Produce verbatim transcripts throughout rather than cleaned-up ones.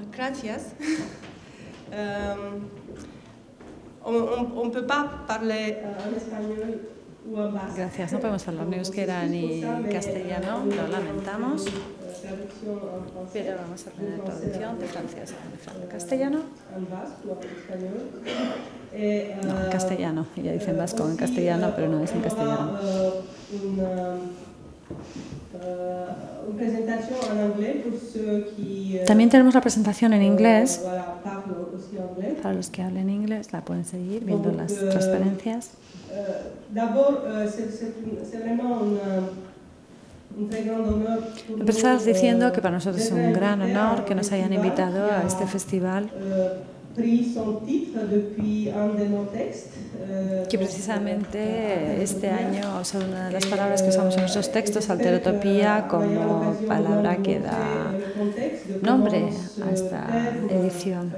gracias. um, on ne peut pas parler en espagnol ou en basque. Gracias, no podemos hablar ni euskera ni castellano, lo lamentamos, pero vamos a poner traducción de francés a castellano. No, en castellano, ella dice en vasco, en castellano, pero no es en castellano. También tenemos la presentación en inglés. Para los que hablen inglés la pueden seguir viendo las transparencias. Empezar diciendo que para nosotros es un gran honor que nos hayan invitado a este festival, que precisamente este año son una de las palabras que usamos en nuestros textos, alterotopía, como palabra que da nombre a esta edición.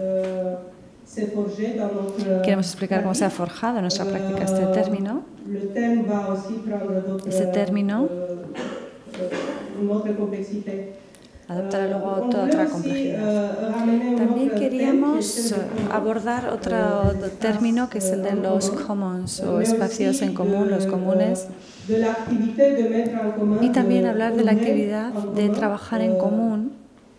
Queremos explicar cómo se ha forjado en nuestra práctica este término. Ese término adoptará luego toda otra complejidad. También queríamos abordar otro término que es el de los commons o espacios en común, los comunes, y también hablar de la actividad de trabajar en común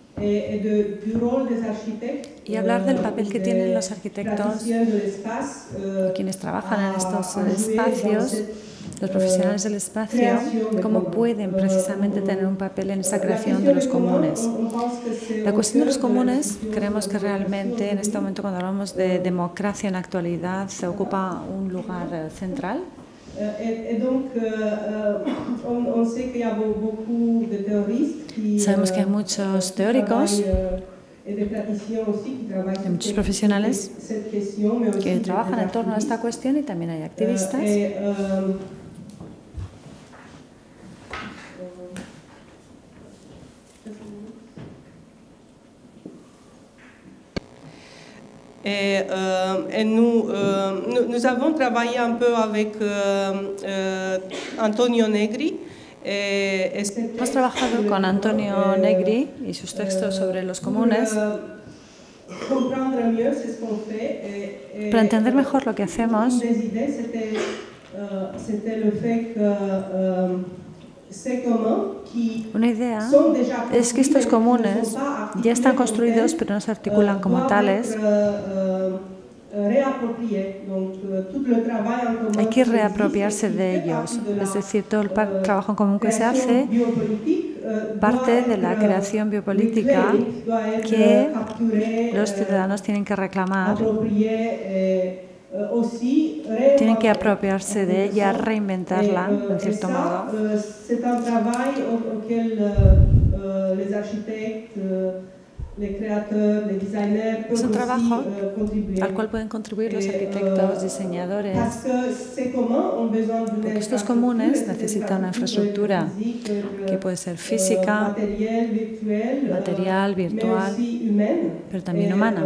y hablar del papel que tienen los arquitectos, quienes trabajan en estos espacios, los profesionales del espacio, cómo pueden precisamente tener un papel en esa creación de los comunes. La cuestión de los comunes, creemos que realmente en este momento, cuando hablamos de democracia en la actualidad, se ocupa un lugar central. Sabemos que hay muchos teóricos, hay muchos profesionales que trabajan en torno a esta cuestión y también hay activistas. Et, euh, et nous, euh, nous, nous avons travaillé un peu avec euh, euh, Antonio Negri. Hemos trabajado con Antonio Negri y sus textos sobre los comunes para entender mejor lo que hacemos. Una idea es que estos comunes ya están construidos, pero no se articulan como tales. Hay que reapropiarse de ellos, es decir, todo el trabajo en común que se hace parte de la creación biopolítica que los ciudadanos tienen que reclamar, tienen que apropiarse de ella, reinventarla, en cierto modo. Es un trabajo al cual pueden contribuir los arquitectos, diseñadores, porque estos comunes necesitan una infraestructura que puede ser física, material, virtual, pero también humana.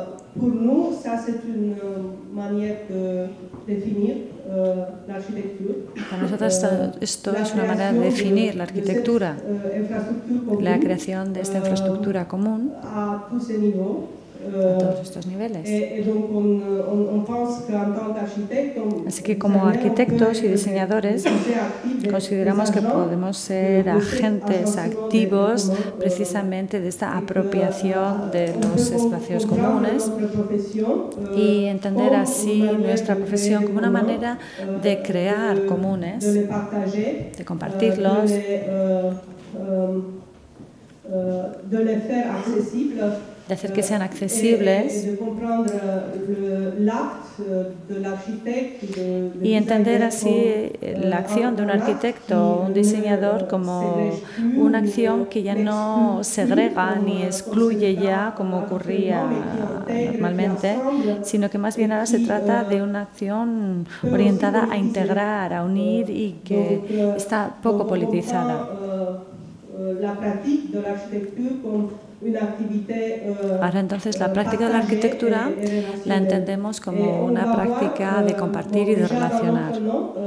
Para nosotros esto es una manera de definir la arquitectura, la creación de esta infraestructura común a todos estos niveles. Así que como arquitectos y diseñadores consideramos que podemos ser agentes activos precisamente de esta apropiación de los espacios comunes y entender así nuestra profesión como una manera de crear comunes, de compartirlos, de hacer que sean accesibles y entender así la acción de un arquitecto o un diseñador como una acción que ya no segrega ni excluye ya como ocurría normalmente, sino que más bien ahora se trata de una acción orientada a integrar, a unir y que está poco politizada. Ahora entonces la práctica de la arquitectura la entendemos como una práctica de compartir y de relacionar.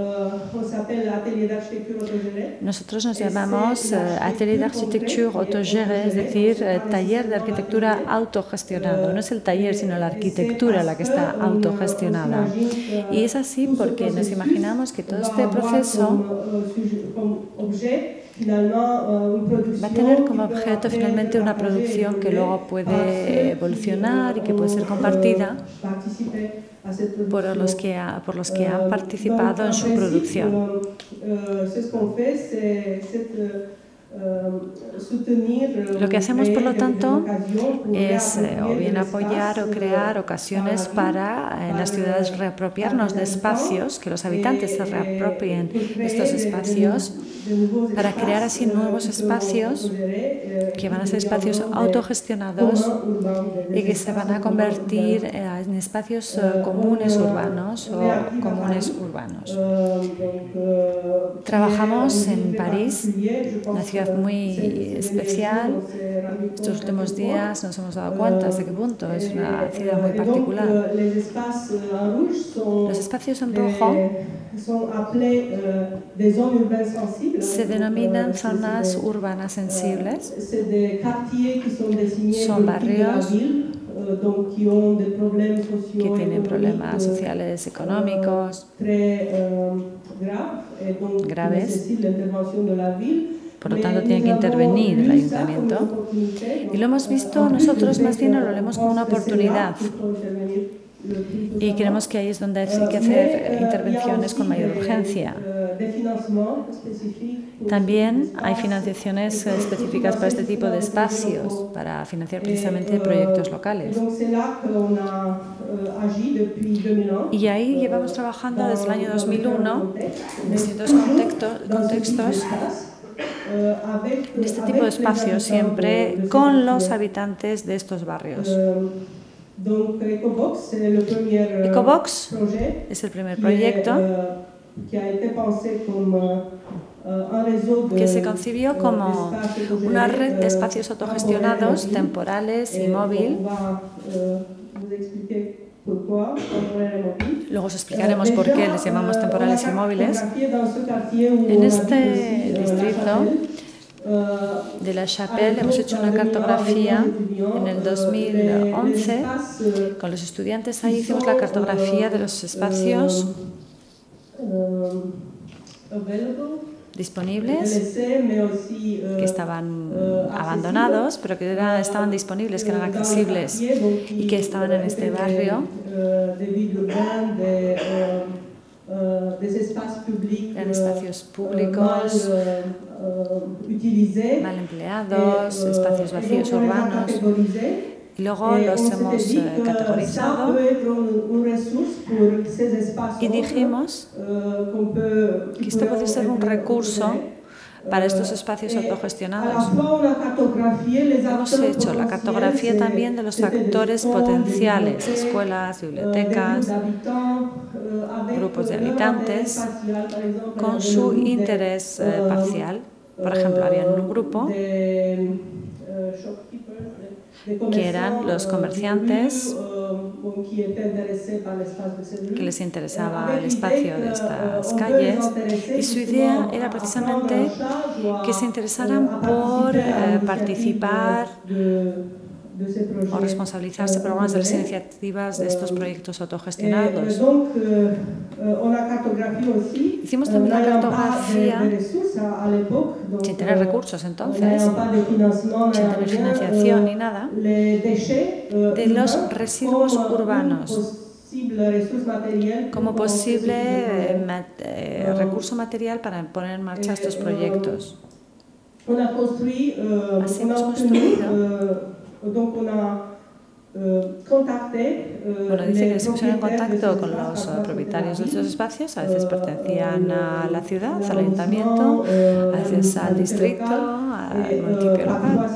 Nosotros nos llamamos Atelier d'Architecture Autogéré, es decir, taller de arquitectura autogestionado. No es el taller, sino la arquitectura la que está autogestionada. Y es así porque nos imaginamos que todo este proceso va a tener como objeto finalmente una producción que luego puede evolucionar y que puede ser compartida por los que, ha, por los que han participado en su producción. Lo que hacemos, por lo tanto, es eh, o bien apoyar o crear ocasiones para en las ciudades reapropiarnos de espacios, que los habitantes se reapropien de estos espacios, para crear así nuevos espacios que van a ser espacios autogestionados y que se van a convertir en espacios comunes urbanos o comunes urbanos. Trabajamos en París, una ciudad muy especial. Estos últimos días nos hemos dado cuenta hasta qué punto es una ciudad muy particular. Los espacios en rojo se denominan zonas urbanas sensibles. Son barrios que tienen problemas sociales, económicos graves. Por lo tanto, tiene que intervenir el ayuntamiento. Y lo hemos visto nosotros, más bien lo vemos como una oportunidad. Y creemos que ahí es donde hay que hacer intervenciones con mayor urgencia. También hay financiaciones específicas para este tipo de espacios, para financiar precisamente proyectos locales. Y ahí llevamos trabajando desde el año dos mil uno en distintos contextos, contextos en este tipo de espacios, siempre con los habitantes de estos barrios. Ecobox es el primer proyecto que se concibió como una red de espacios autogestionados, temporales y móvil. Luego os explicaremos por qué les llamamos temporales y móviles. En este distrito de La Chapelle hemos hecho una cartografía en el dos mil once. Con los estudiantes ahí hicimos la cartografía de los espacios disponibles, que estaban abandonados, pero que eran, estaban disponibles, que eran accesibles y que estaban en este barrio. Eran espacios públicos mal empleados, espacios vacíos urbanos. Y luego los hemos eh, categorizado y dijimos que esto puede ser un recurso para estos espacios autogestionados. Hemos hecho la cartografía también de los factores potenciales, escuelas, bibliotecas, grupos de habitantes, con su interés eh, parcial. Por ejemplo, había un grupo que eran los comerciantes que les interesaba el espacio de estas calles, y su idea era precisamente que se interesaran por eh, participar o responsabilizarse por algunas de las iniciativas de estos proyectos autogestionados. Hicimos también la cartografía sin tener recursos entonces, sin tener financiación ni nada, de los residuos urbanos como posible eh, eh, recurso material para poner en marcha estos proyectos. Así hemos construido. Bueno, dice que se pusieron en contacto con los propietarios de estos espacios, a veces pertenecían a la ciudad, al ayuntamiento, a veces al distrito, al municipio local.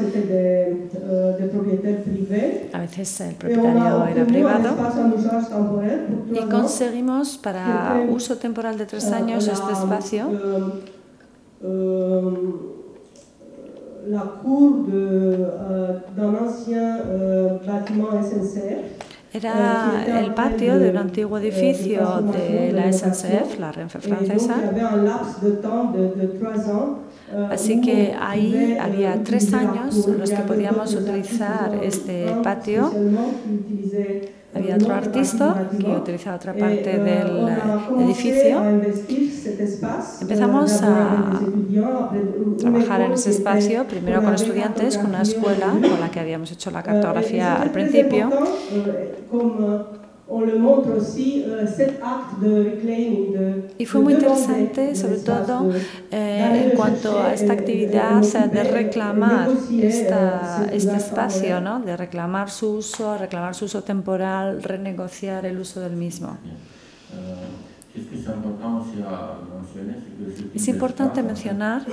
A veces el propietario era privado. Y conseguimos para uso temporal de tres años este espacio. la cour d'un ancien bâtiment S N C F. Era el patio de un antiguo edificio de la S N C F, la Renfe francesa. Así que ahí había tres años en los que podíamos utilizar este patio. Había otro artista que utilizaba otra parte del edificio. Empezamos a trabajar en ese espacio, primero con estudiantes, con una escuela con la que habíamos hecho la cartografía al principio. Y fue muy interesante, sobre todo eh, en cuanto a esta actividad de reclamar esta, este espacio, ¿no? De reclamar su uso, reclamar su uso temporal, renegociar el uso del mismo. Es importante mencionar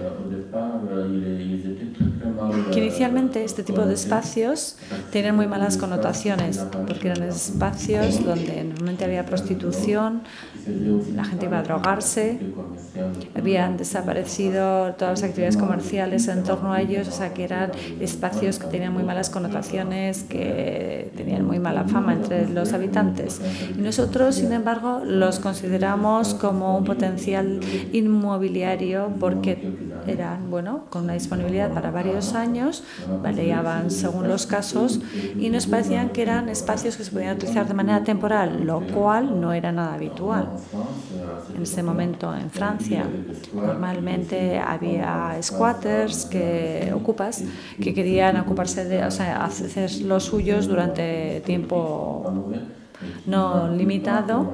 que inicialmente este tipo de espacios tienen muy malas connotaciones, porque eran espacios donde normalmente había prostitución, la gente iba a drogarse, habían desaparecido todas las actividades comerciales en torno a ellos, o sea que eran espacios que tenían muy malas connotaciones, que tenían muy mala fama entre los habitantes. Y nosotros, sin embargo, los consideramos como un potencial inmobiliario porque eran, bueno, con una disponibilidad para varios años, variaban según los casos y nos parecían que eran espacios que se podían utilizar de manera temporal, lo cual no era nada habitual. En ese momento en Francia normalmente había squatters, que ocupas, que querían ocuparse de, o sea, hacer los suyos durante tiempo no limitado.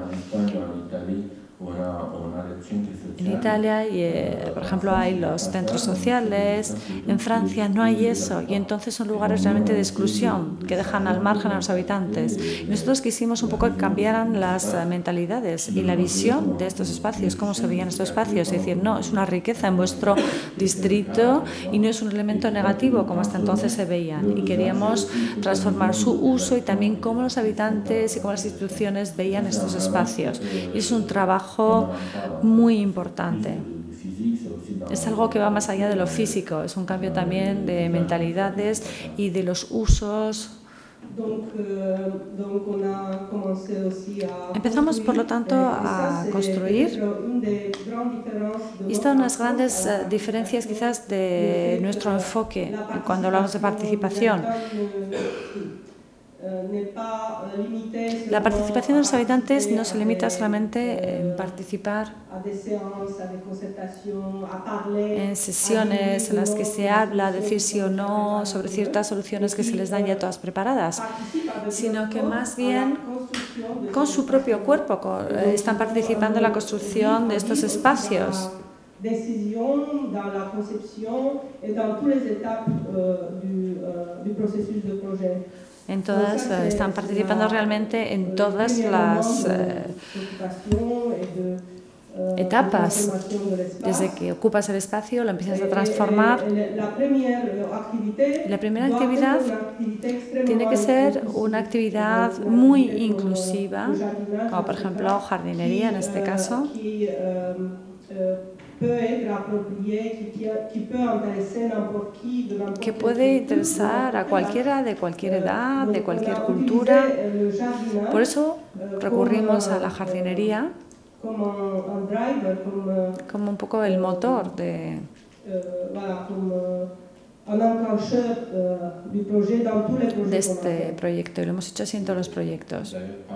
En Italia, y, eh, por ejemplo, hay los centros sociales. En Francia no hay eso y entonces son lugares realmente de exclusión que dejan al margen a los habitantes. Y nosotros quisimos un poco que cambiaran las mentalidades y la visión de estos espacios, cómo se veían estos espacios. Es decir, no, es una riqueza en vuestro distrito y no es un elemento negativo como hasta entonces se veían. Y queríamos transformar su uso y también cómo los habitantes y cómo las instituciones veían estos espacios. Y es un trabajo muy importante. Es algo que va más allá de lo físico, es un cambio también de mentalidades y de los usos. Empezamos, por lo tanto, a construir. Y estas son las grandes uh, diferencias quizás de nuestro enfoque cuando hablamos de participación. La participación de los habitantes no se limita solamente en participar en sesiones en las que se habla, decir sí o no sobre ciertas soluciones que se les dan ya todas preparadas, sino que más bien con su propio cuerpo están participando en la construcción de estos espacios. Decisión dans la concepción y dans todas las etapas del proceso de proyecto. En todas, uh, están participando realmente en todas las uh, etapas. Desde que ocupas el espacio, lo empiezas a transformar. La primera actividad tiene que ser una actividad muy inclusiva, como por ejemplo jardinería en este caso, que puede interesar a cualquiera de cualquier edad, de cualquier cultura. Por eso recurrimos a la jardinería como un poco el motor de, de este proyecto, y lo hemos hecho así en todos los proyectos.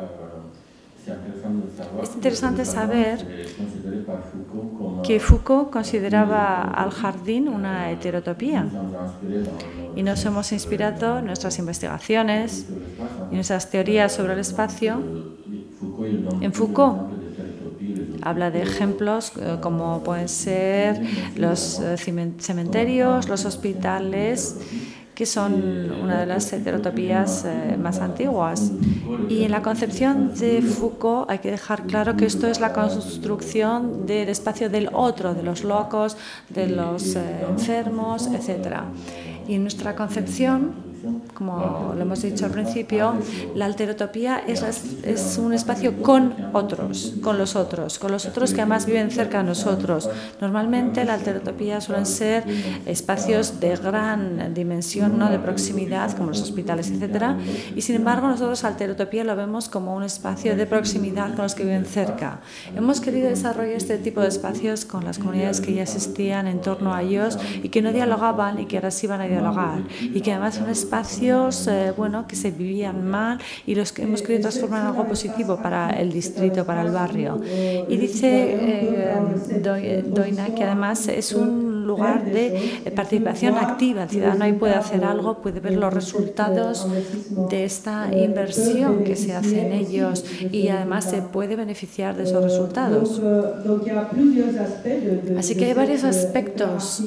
Es interesante saber que Foucault consideraba al jardín una heterotopía y nos hemos inspirado en nuestras investigaciones y nuestras teorías sobre el espacio en Foucault. Habla de ejemplos como pueden ser los cementerios, los hospitales, que son una de las heterotopías eh, más antiguas. Y en la concepción de Foucault hay que dejar claro que esto es la construcción del espacio del otro, de los locos, de los eh, enfermos, etcétera. Y en nuestra concepción como lo hemos dicho al principio, la alterotopía es, es un espacio con otros, con los otros, con los otros que además viven cerca de nosotros. Normalmente la alterotopía suelen ser espacios de gran dimensión, ¿no?, de proximidad, como los hospitales, etcétera. Y sin embargo, nosotros alterotopía lo vemos como un espacio de proximidad con los que viven cerca. Hemos querido desarrollar este tipo de espacios con las comunidades que ya existían en torno a ellos y que no dialogaban y que ahora sí van a dialogar, y que además son espacios eh, bueno, que se vivían mal y los que hemos querido transformar en algo positivo para el distrito, para el barrio. Y dice eh, Doina que además es un lugar de participación activa. El ciudadano ahí puede hacer algo, puede ver los resultados de esta inversión que se hace en ellos y además se puede beneficiar de esos resultados. Así que hay varios aspectos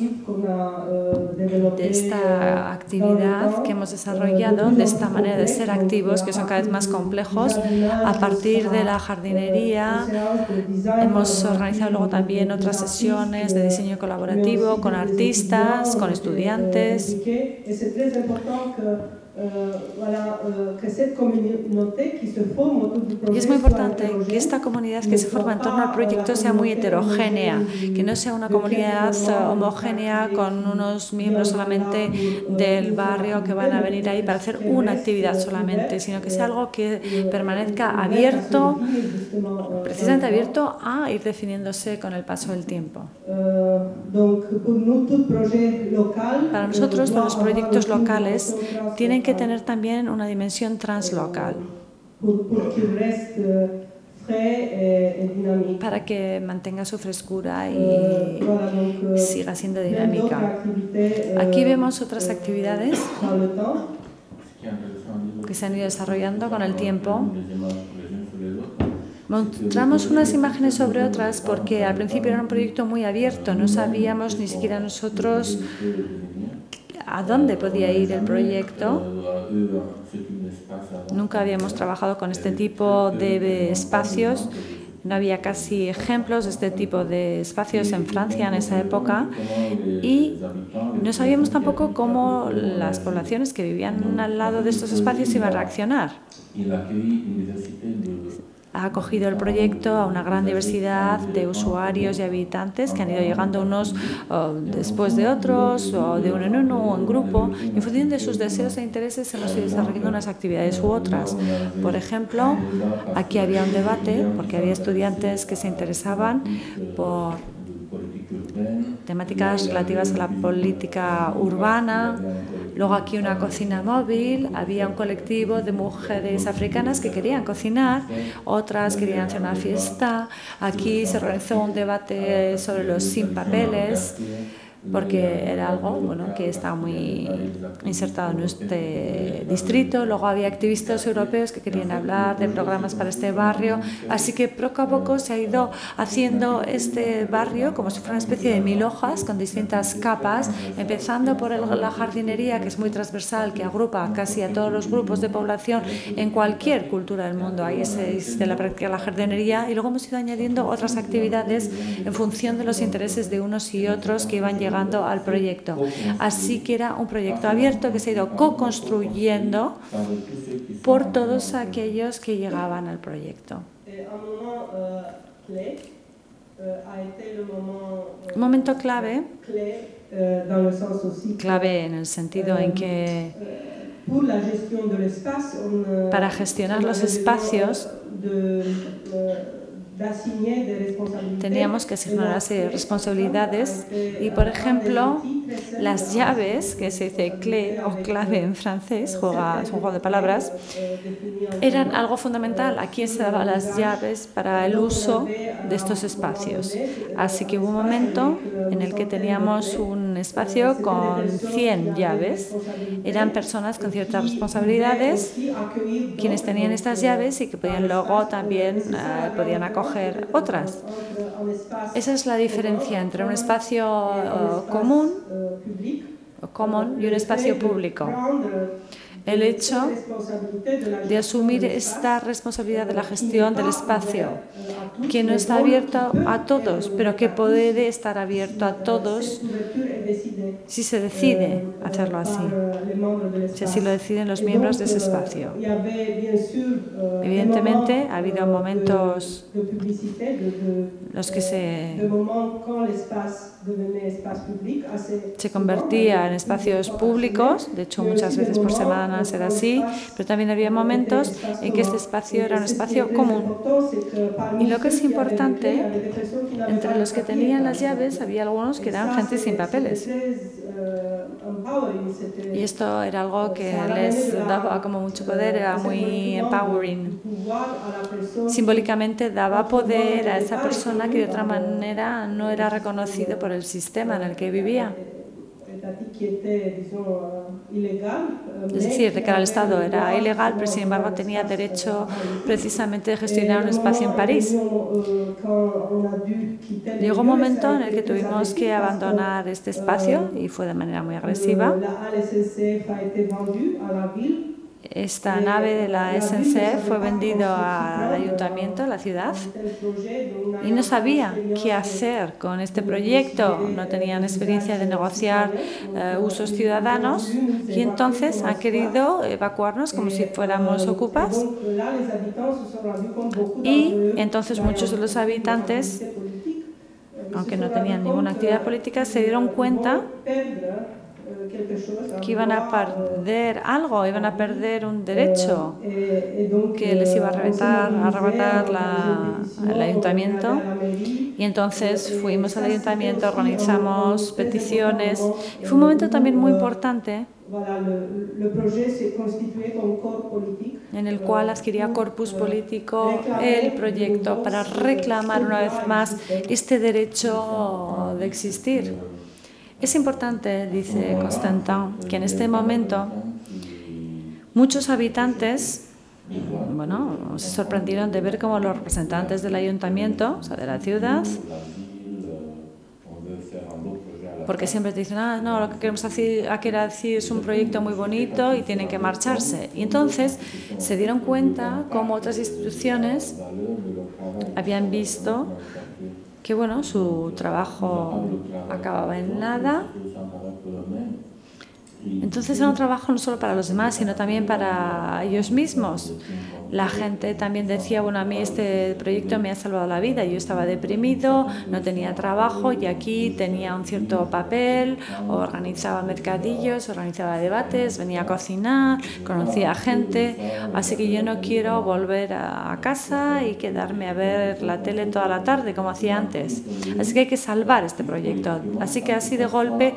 de esta actividad que hemos desarrollado, de esta manera de ser activos, que son cada vez más complejos. A partir de la jardinería hemos organizado luego también otras sesiones de diseño colaborativo con artistas, con estudiantes. Y es muy importante que esta comunidad que se forma en torno al proyecto sea muy heterogénea, que no sea una comunidad homogénea con unos miembros solamente del barrio que van a venir ahí para hacer una actividad solamente, sino que sea algo que permanezca abierto, precisamente abierto a ir definiéndose con el paso del tiempo. Para nosotros, todos los proyectos locales tienen que tener también una dimensión translocal para que mantenga su frescura y siga siendo dinámica. Aquí vemos otras actividades que se han ido desarrollando con el tiempo. Mostramos unas imágenes sobre otras porque al principio era un proyecto muy abierto, no sabíamos ni siquiera nosotros a dónde podía ir el proyecto. Nunca habíamos trabajado con este tipo de espacios, no había casi ejemplos de este tipo de espacios en Francia en esa época y no sabíamos tampoco cómo las poblaciones que vivían al lado de estos espacios iban a reaccionar. Ha acogido el proyecto a una gran diversidad de usuarios y habitantes que han ido llegando unos oh, después de otros, o de uno en uno o en grupo. Y en función de sus deseos e intereses hemos ido desarrollando unas actividades u otras. Por ejemplo, aquí había un debate porque había estudiantes que se interesaban por temáticas relativas a la política urbana. Luego aquí una cocina móvil, había un colectivo de mujeres africanas que querían cocinar, otras querían hacer una fiesta. Aquí se realizó un debate sobre los sin papeles, porque era algo bueno, que estaba muy insertado en este distrito. Luego había activistas europeos que querían hablar de programas para este barrio, así que poco a poco se ha ido haciendo este barrio como si fuera una especie de mil hojas con distintas capas, empezando por el, la jardinería, que es muy transversal, que agrupa casi a todos los grupos de población en cualquier cultura del mundo. Ahí existe la práctica de la jardinería, y luego hemos ido añadiendo otras actividades en función de los intereses de unos y otros que iban llegando al proyecto. Así que era un proyecto abierto que se ha ido co-construyendo por todos aquellos que llegaban al proyecto. Un momento clave, clave en el sentido en que para gestionar los espacios teníamos que asignar una serie de responsabilidades y, por ejemplo, las llaves, que se dice clé o clave en francés, juega, es un juego de palabras, eran algo fundamental. ¿A quién se daban las llaves para el uso de estos espacios? Así que hubo un momento en el que teníamos un espacio con cien llaves. Eran personas con ciertas responsabilidades quienes tenían estas llaves y que podían luego también eh, podían acoger otras. Esa es la diferencia entre un espacio uh, común o common y un espacio público. el hecho de asumir esta responsabilidad de la gestión del espacio, que no está abierto a todos, pero que puede estar abierto a todos si se decide hacerlo así, si así lo deciden los miembros de ese espacio. Evidentemente, ha habido momentos en los que se, se convertía en espacios públicos, de hecho muchas veces por semana era así, pero también había momentos en que este espacio era un espacio común. Y lo que es importante, entre los que tenían las llaves había algunos que eran gente sin papeles. Y esto era algo que les daba como mucho poder, era muy empowering. Simbólicamente daba poder a esa persona que de otra manera no era reconocido por el sistema en el que vivía. Es decir, de cara al Estado era ilegal, pero sin embargo tenía derecho precisamente de gestionar un espacio en París. Llegó un momento en el que tuvimos que abandonar este espacio y fue de manera muy agresiva. Esta nave de la S N C F fue vendida al ayuntamiento, a la ciudad, y no sabía qué hacer con este proyecto. No tenían experiencia de negociar eh, usos ciudadanos y entonces han querido evacuarnos como si fuéramos ocupas. Y entonces muchos de los habitantes, aunque no tenían ninguna actividad política, se dieron cuenta que iban a perder algo, iban a perder un derecho que les iba a arrebatar, a arrebatar la, el ayuntamiento. Y entonces fuimos al ayuntamiento, organizamos peticiones. Y fue un momento también muy importante en el cual adquiría corpus político el proyecto para reclamar una vez más este derecho de existir. Es importante, dice Constantin, que en este momento muchos habitantes, bueno, se sorprendieron de ver cómo los representantes del ayuntamiento, o sea, de la ciudad, porque siempre te dicen, ah, no, lo que queremos hacer aquí es un proyecto muy bonito y tienen que marcharse. Y entonces se dieron cuenta cómo otras instituciones habían visto que bueno, su trabajo acababa en nada. Entonces era un trabajo no solo para los demás, sino también para ellos mismos. La gente también decía, bueno, a mí este proyecto me ha salvado la vida. Yo estaba deprimido, no tenía trabajo y aquí tenía un cierto papel, organizaba mercadillos, organizaba debates, venía a cocinar, conocía gente. Así que yo no quiero volver a casa y quedarme a ver la tele toda la tarde como hacía antes. Así que hay que salvar este proyecto. Así que así de golpe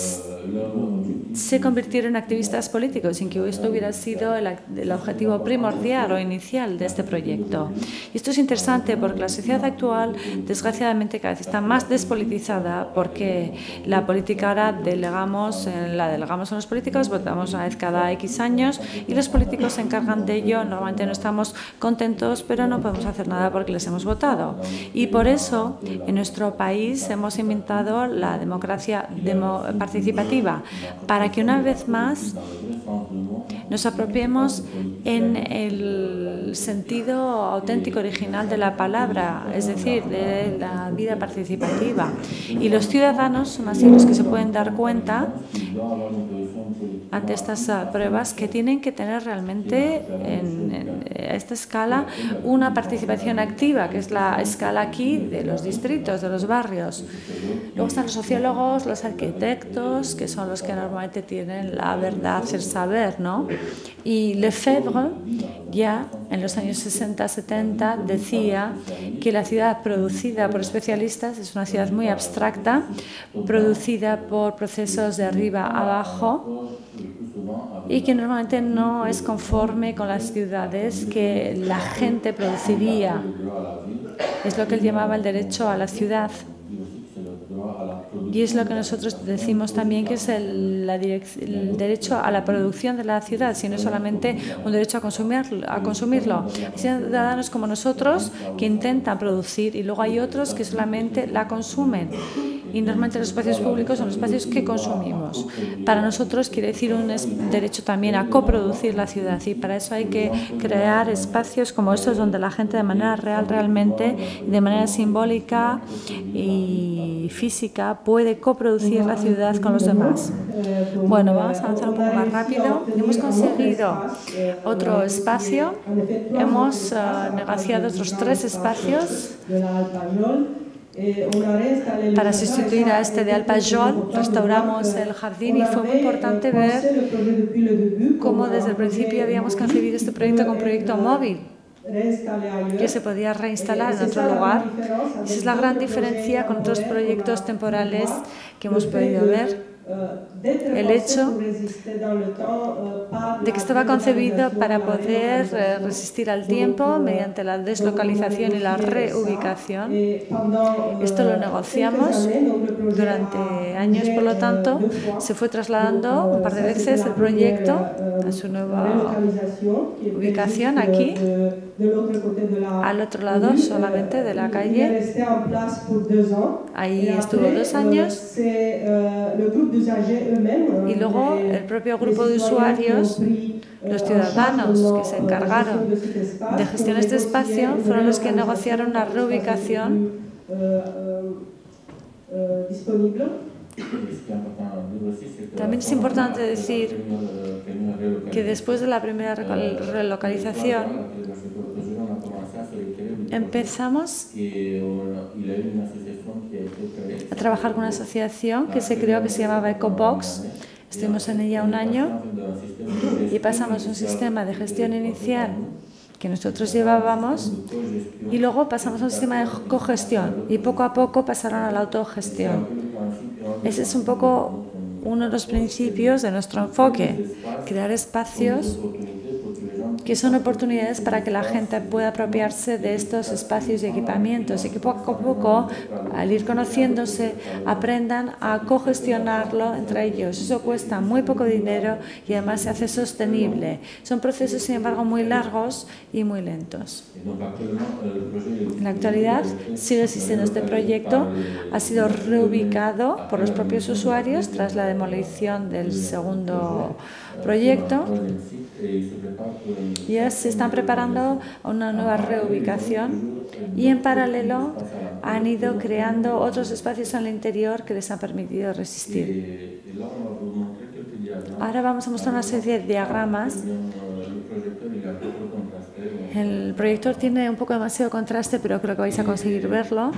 se convirtieron en activistas políticos, sin que esto hubiera sido el, el objetivo primordial o inicial de este proyecto. Y esto es interesante porque la sociedad actual, desgraciadamente, cada vez está más despolitizada porque la política ahora delegamos, la delegamos a los políticos, votamos una vez cada X años y los políticos se encargan de ello. Normalmente no estamos contentos, pero no podemos hacer nada porque les hemos votado. Y por eso, en nuestro país hemos inventado la democracia demo participativa, para que una vez más nos apropiemos en el sentido auténtico, original de la palabra, es decir, de la vida participativa. Y los ciudadanos son así los que se pueden dar cuenta ante estas pruebas que tienen que tener realmente en, en, a esta escala una participación activa, que es la escala aquí de los distritos, de los barrios. Luego están los sociólogos, los arquitectos, que son los que normalmente tienen la verdad, el saber, ¿no? Y Lefebvre ya en los años sesenta setenta decía que la ciudad producida por especialistas es una ciudad muy abstracta, producida por procesos de arriba a abajo y que normalmente no es conforme con las ciudades que la gente produciría. Es lo que él llamaba el derecho a la ciudad. Y es lo que nosotros decimos también que es el, la el derecho a la producción de la ciudad, sino solamente un derecho a, consumir, a consumirlo. Hay ciudadanos como nosotros que intentan producir y luego hay otros que solamente la consumen. y normalmente los espacios públicos son los espacios que consumimos. Para nosotros quiere decir un derecho también a coproducir la ciudad y para eso hay que crear espacios como estos donde la gente de manera real, realmente, de manera simbólica y física puede coproducir la ciudad con los demás. Bueno, vamos a avanzar un poco más rápido. Hemos conseguido otro espacio, hemos uh, negociado otros tres espacios para sustituir a este de Alpajol. Restauramos el jardín y fue muy importante ver cómo desde el principio habíamos concebido este proyecto como proyecto móvil, que se podía reinstalar en otro lugar. Esa es la gran diferencia con otros proyectos temporales que hemos podido ver. El hecho de que estaba concebido para poder resistir al tiempo mediante la deslocalización y la reubicación. Esto lo negociamos durante años, por lo tanto, se fue trasladando un par de veces el proyecto a su nueva ubicación aquí, al otro lado solamente de la calle. Ahí estuvo dos años. Y luego el propio grupo de usuarios, los ciudadanos que se encargaron de gestionar este espacio, fueron los que negociaron la reubicación. También es importante decir que después de la primera relocalización empezamos a trabajar con una asociación que se creó que se llamaba EcoBox. Estuvimos en ella un año y pasamos un sistema de gestión inicial que nosotros llevábamos y luego pasamos a un sistema de cogestión y poco a poco pasaron a la autogestión. Ese es un poco uno de los principios de nuestro enfoque, crear espacios que son oportunidades para que la gente pueda apropiarse de estos espacios y equipamientos y que poco a poco, al ir conociéndose, aprendan a cogestionarlo entre ellos. Eso cuesta muy poco dinero y además se hace sostenible. Son procesos, sin embargo, muy largos y muy lentos. En la actualidad sigue existiendo este proyecto, ha sido reubicado por los propios usuarios tras la demolición del segundo proyecto. Ya se están preparando una nueva reubicación y en paralelo han ido creando otros espacios en el interior que les han permitido resistir. Ahora vamos a mostrar una serie de diagramas. El proyector tiene un poco demasiado contraste, pero creo que vais a conseguir verlo.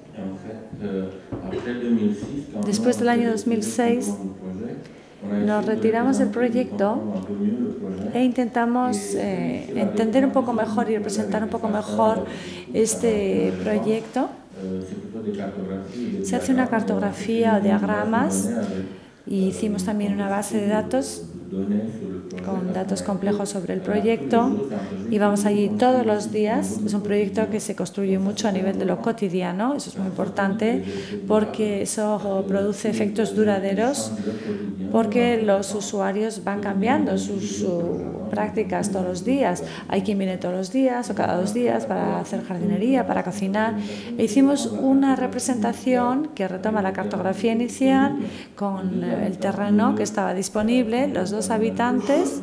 Después del año dos mil seis, nos retiramos del proyecto e intentamos eh, entender un poco mejor y representar un poco mejor este proyecto. Se hace una cartografía o diagramas y hicimos también una base de datos con datos complejos sobre el proyecto y vamos allí todos los días. Es un proyecto que se construye mucho a nivel de lo cotidiano, eso es muy importante porque eso produce efectos duraderos, porque los usuarios van cambiando sus, sus prácticas todos los días. Hay quien viene todos los días o cada dos días para hacer jardinería, para cocinar. E hicimos una representación que retoma la cartografía inicial con el terreno que estaba disponible, los dos habitantes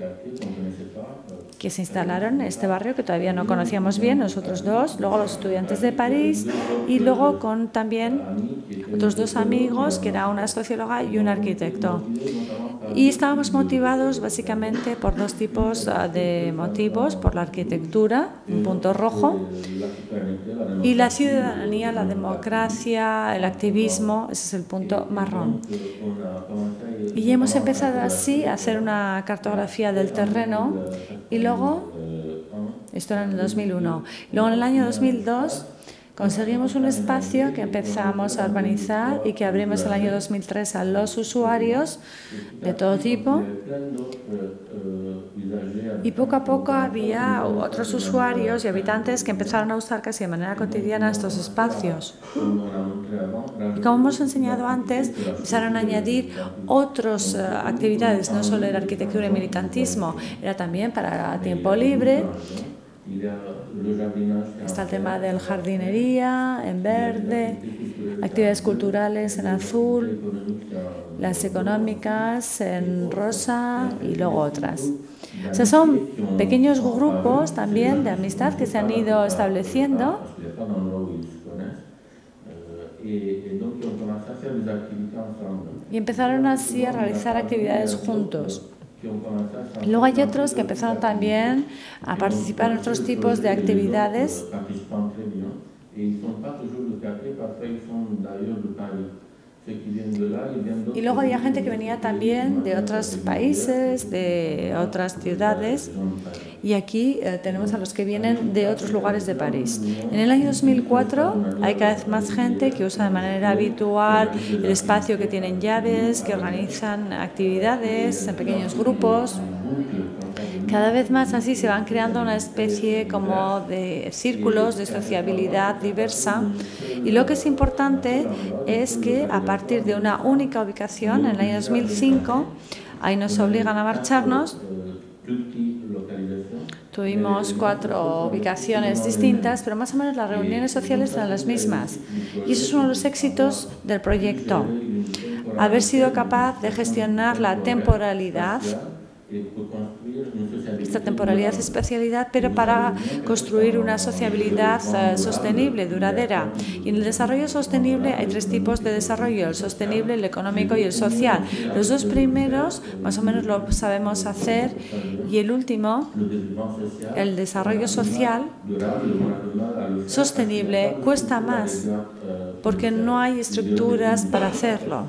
que se instalaron en este barrio que todavía no conocíamos bien, nosotros dos, luego los estudiantes de París y luego con también otros dos amigos, que era una socióloga y un arquitecto. Y estábamos motivados básicamente por dos tipos de motivos, por la arquitectura, un punto rojo, y la ciudadanía, la democracia, el activismo, ese es el punto marrón. Y hemos empezado así a hacer una cartografía del terreno y luego, esto era en el dos mil uno, luego en el año dos mil dos conseguimos un espacio que empezamos a urbanizar y que abrimos el año dos mil tres a los usuarios de todo tipo. Y poco a poco había otros usuarios y habitantes que empezaron a usar casi de manera cotidiana estos espacios. Y como hemos enseñado antes, empezaron a añadir otras uh, actividades, no solo era arquitectura y militantismo, era también para tiempo libre. Está el tema de la jardinería en verde, actividades culturales en azul, las económicas en rosa y luego otras. O sea, son pequeños grupos también de amistad que se han ido estableciendo y empezaron así a realizar actividades juntos. Luego hay otros que empezaron también a participar en otros tipos de actividades. Y luego había gente que venía también de otros países, de otras ciudades. Y aquí eh, tenemos a los que vienen de otros lugares de París. En el año dos mil cuatro hay cada vez más gente que usa de manera habitual el espacio, que tienen llaves, que organizan actividades en pequeños grupos. Cada vez más así se van creando una especie como de círculos de sociabilidad diversa, y lo que es importante es que a partir de una única ubicación, en el año dos mil cinco, ahí nos obligan a marcharnos. Tuvimos cuatro ubicaciones distintas, pero más o menos las reuniones sociales eran las mismas. Y eso es uno de los éxitos del proyecto, haber sido capaz de gestionar la temporalidad, esta temporalidad y especialidad, pero para construir una sociabilidad uh, sostenible, duradera. Y en el desarrollo sostenible hay tres tipos de desarrollo: el sostenible, el económico y el social. Los dos primeros más o menos lo sabemos hacer, y el último, el desarrollo social sostenible, cuesta más porque no hay estructuras para hacerlo.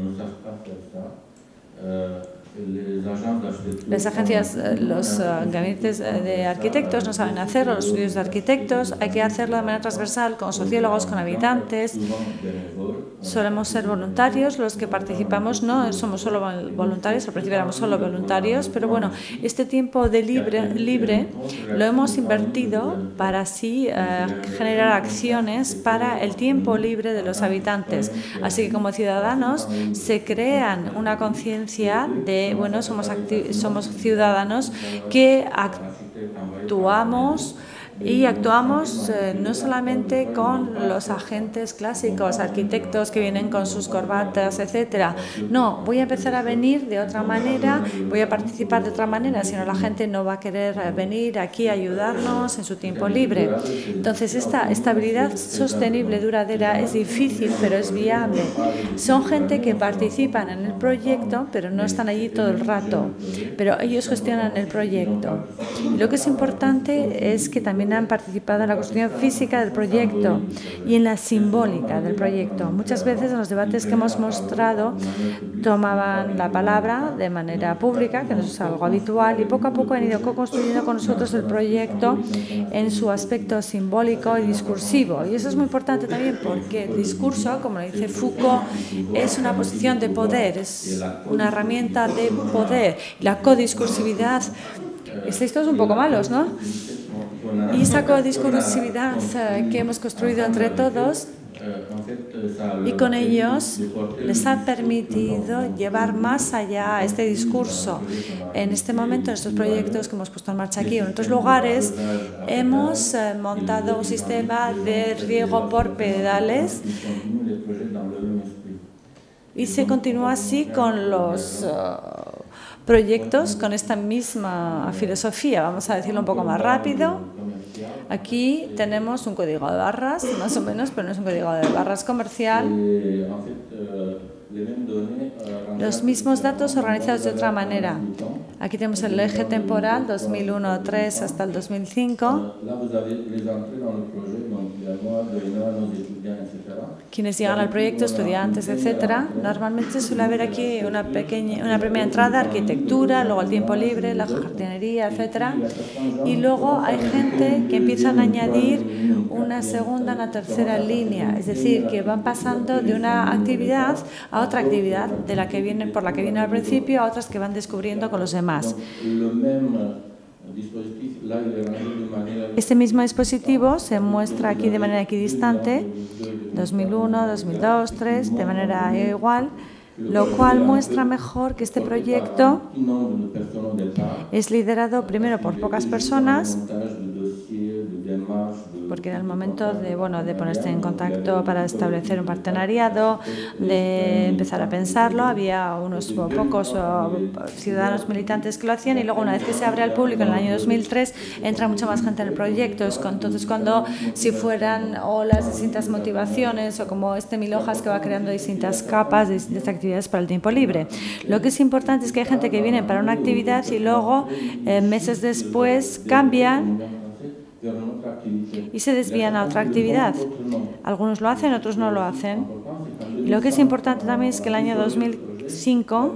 Las agencias, los uh, gabinetes de arquitectos no saben hacerlo, los estudios de arquitectos, hay que hacerlo de manera transversal con sociólogos, con habitantes. Solemos ser voluntarios los que participamos, no somos solo voluntarios, al principio éramos solo voluntarios, pero bueno, este tiempo de libre, libre lo hemos invertido para así uh, generar acciones para el tiempo libre de los habitantes. Así que como ciudadanos se crean una conciencia de bueno, somos, somos ciudadanos que actuamos y actuamos eh, no solamente con los agentes clásicos, arquitectos que vienen con sus corbatas, etcétera. No, voy a empezar a venir de otra manera, voy a participar de otra manera, si no la gente no va a querer venir aquí a ayudarnos en su tiempo libre. Entonces, esta estabilidad sostenible, duradera, es difícil, pero es viable. Son gente que participan en el proyecto, pero no están allí todo el rato, pero ellos gestionan el proyecto. Y lo que es importante es que también han participado en la construcción física del proyecto y en la simbólica del proyecto. Muchas veces en los debates que hemos mostrado tomaban la palabra de manera pública, que no es algo habitual, y poco a poco han ido co-construyendo con nosotros el proyecto en su aspecto simbólico y discursivo. Y eso es muy importante también porque el discurso, como lo dice Foucault, es una posición de poder, es una herramienta de poder. La codiscursividad, estáis todos un poco malos, ¿no? Y esa codiscursividad que hemos construido entre todos y con ellos les ha permitido llevar más allá este discurso. En este momento, en estos proyectos que hemos puesto en marcha aquí o en otros lugares, hemos montado un sistema de riego por pedales y se continúa así con los uh, proyectos con esta misma filosofía. Vamos a decirlo un poco más rápido. Aquí tenemos un código de barras, más o menos, pero no es un código de barras comercial. Los mismos datos organizados de otra manera. Aquí tenemos el eje temporal dos mil uno a tres hasta el dos mil cinco. Quienes llegan al proyecto, estudiantes, etcétera. Normalmente suele haber aquí una pequeña, una primera entrada, arquitectura, luego el tiempo libre, la jardinería, etcétera. Y luego hay gente que empiezan a añadir una segunda, una tercera línea, es decir, que van pasando de una actividad a otra actividad de la que vienen, por la que vienen al principio, a otras que van descubriendo con los demás. Este mismo dispositivo se muestra aquí de manera equidistante, dos mil uno, dos mil dos, dos mil tres, de manera igual, lo cual muestra mejor que este proyecto es liderado primero por pocas personas porque era el momento de, bueno, de ponerse en contacto para establecer un partenariado, de empezar a pensarlo. Había unos pocos ciudadanos militantes que lo hacían, y luego, una vez que se abre al público en el año dos mil tres, entra mucha más gente en el proyecto. Entonces, cuando, si fueran olas, distintas motivaciones, o como este mil hojas que va creando distintas capas de distintas actividades para el tiempo libre. Lo que es importante es que hay gente que viene para una actividad y luego, eh, meses después, cambian y se desvían a otra actividad. Algunos lo hacen, otros no lo hacen. Y lo que es importante también es que el año dos mil cinco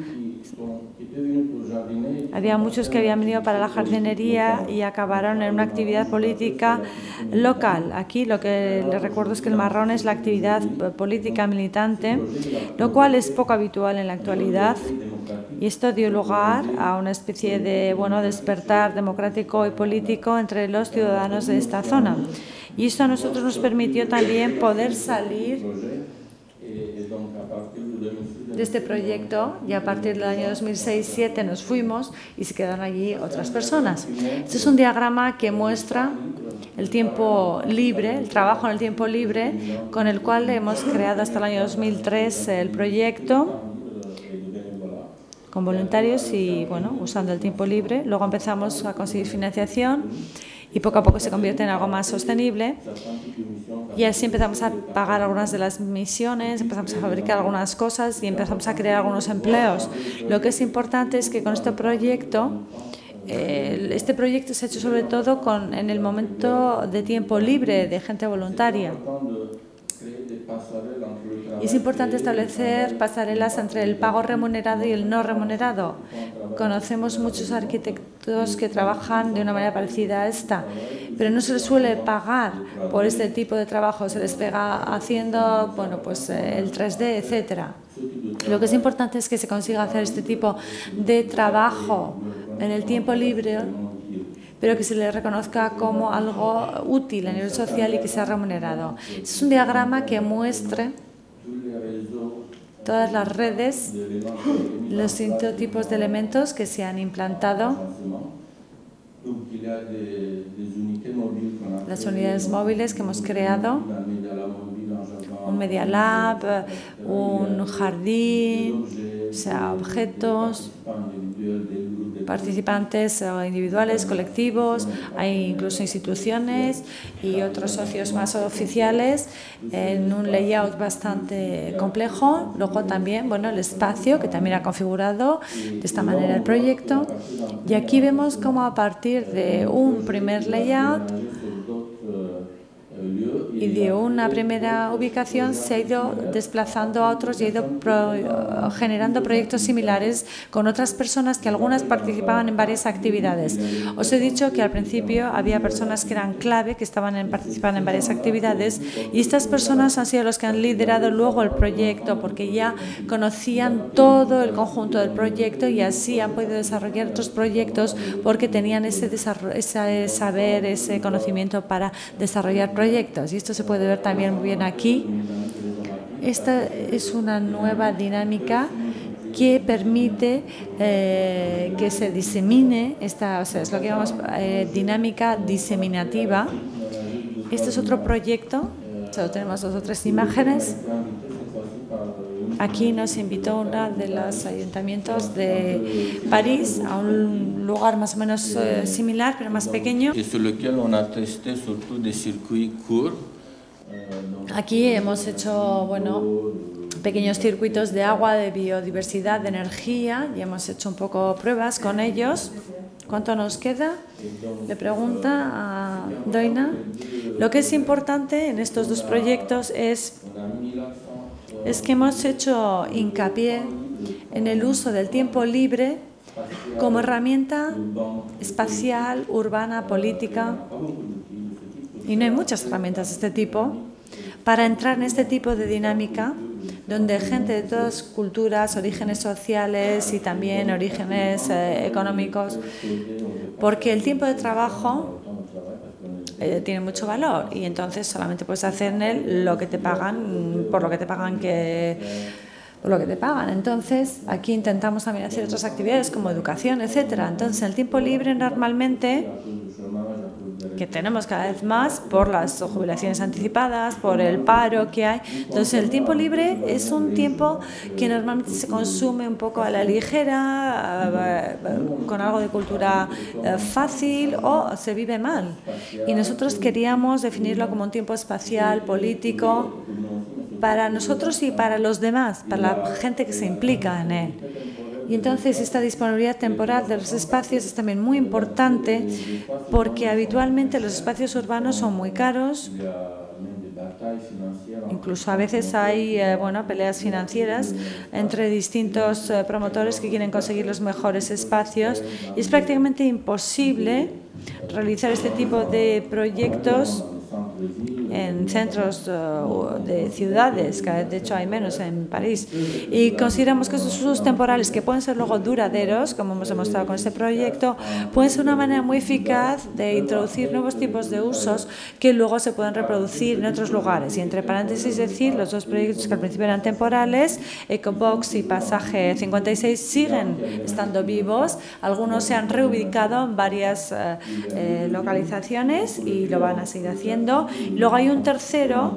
había muchos que habían venido para la jardinería y acabaron en una actividad política local. Aquí lo que les recuerdo es que el marrón es la actividad política militante, lo cual es poco habitual en la actualidad. Y esto dio lugar a una especie de, bueno, despertar democrático y político entre los ciudadanos de esta zona. Y esto a nosotros nos permitió también poder salir de este proyecto, y a partir del año dos mil seis dos mil siete nos fuimos y se quedaron allí otras personas. Este es un diagrama que muestra el tiempo libre, el trabajo en el tiempo libre, con el cual hemos creado hasta el año dos mil tres el proyecto con voluntarios y, bueno, usando el tiempo libre. Luego empezamos a conseguir financiación y poco a poco se convierte en algo más sostenible. Y así empezamos a pagar algunas de las misiones, empezamos a fabricar algunas cosas y empezamos a crear algunos empleos. Lo que es importante es que con este proyecto, eh, este proyecto se ha hecho sobre todo con, en el momento de tiempo libre de gente voluntaria. Y es importante establecer pasarelas entre el pago remunerado y el no remunerado. Conocemos muchos arquitectos que trabajan de una manera parecida a esta, pero no se les suele pagar por este tipo de trabajo, se les pega haciendo, bueno, pues el tres D, etcétera. Lo que es importante es que se consiga hacer este tipo de trabajo en el tiempo libre, pero que se le reconozca como algo útil a nivel social y que sea remunerado. Es un diagrama que muestre todas las redes, los distintos tipos de elementos que se han implantado, las unidades móviles que hemos creado, un Media Lab, un jardín, o sea, objetos, participantes individuales, colectivos, hay incluso instituciones y otros socios más oficiales en un layout bastante complejo. Luego también, bueno, el espacio, que también ha configurado de esta manera el proyecto. Y aquí vemos cómo a partir de un primer layout y de una primera ubicación se ha ido desplazando a otros y ha ido pro, generando proyectos similares con otras personas que algunas participaban en varias actividades. Os he dicho que al principio había personas que eran clave, que estaban en, participaban en varias actividades, y estas personas han sido los que han liderado luego el proyecto porque ya conocían todo el conjunto del proyecto y así han podido desarrollar otros proyectos porque tenían ese, ese saber, ese conocimiento para desarrollar proyectos. Y esto se puede ver también muy bien aquí. Esta es una nueva dinámica que permite eh, que se disemine, esta, o sea, es lo que llamamos eh, dinámica diseminativa. Este es otro proyecto, solo tenemos dos o tres imágenes. Aquí nos invitó uno de los ayuntamientos de París a un lugar más o menos eh, similar, pero más pequeño. Aquí hemos hecho, bueno, pequeños circuitos de agua, de biodiversidad, de energía, y hemos hecho un poco pruebas con ellos. ¿Cuánto nos queda? Le pregunta a Doina. Lo que es importante en estos dos proyectos es, es que hemos hecho hincapié en el uso del tiempo libre como herramienta espacial, urbana, política. Y no hay muchas herramientas de este tipo para entrar en este tipo de dinámica donde gente de todas culturas, orígenes sociales y también orígenes eh, económicos, porque el tiempo de trabajo eh, tiene mucho valor y entonces solamente puedes hacer en él lo que te pagan, por lo que te pagan que... por lo que te pagan. Entonces, aquí intentamos también hacer otras actividades como educación, etcétera. Entonces, el tiempo libre normalmente que tenemos cada vez más por las jubilaciones anticipadas, por el paro que hay. Entonces, el tiempo libre es un tiempo que normalmente se consume un poco a la ligera, con algo de cultura fácil o se vive mal. Y nosotros queríamos definirlo como un tiempo espacial, político, para nosotros y para los demás, para la gente que se implica en él. Y entonces esta disponibilidad temporal de los espacios es también muy importante porque habitualmente los espacios urbanos son muy caros. Incluso a veces hay eh, bueno, peleas financieras entre distintos eh, promotores que quieren conseguir los mejores espacios y es prácticamente imposible realizar este tipo de proyectos en centros uh, de ciudades, que de hecho hay menos en París, y consideramos que esos usos temporales, que pueden ser luego duraderos, como hemos demostrado con este proyecto, pueden ser una manera muy eficaz de introducir nuevos tipos de usos que luego se pueden reproducir en otros lugares. Y entre paréntesis decir, los dos proyectos que al principio eran temporales, Ecobox y Pasaje cincuenta y seis, siguen estando vivos. Algunos se han reubicado en varias eh, eh, localizaciones y lo van a seguir haciendo. Luego hay un tercero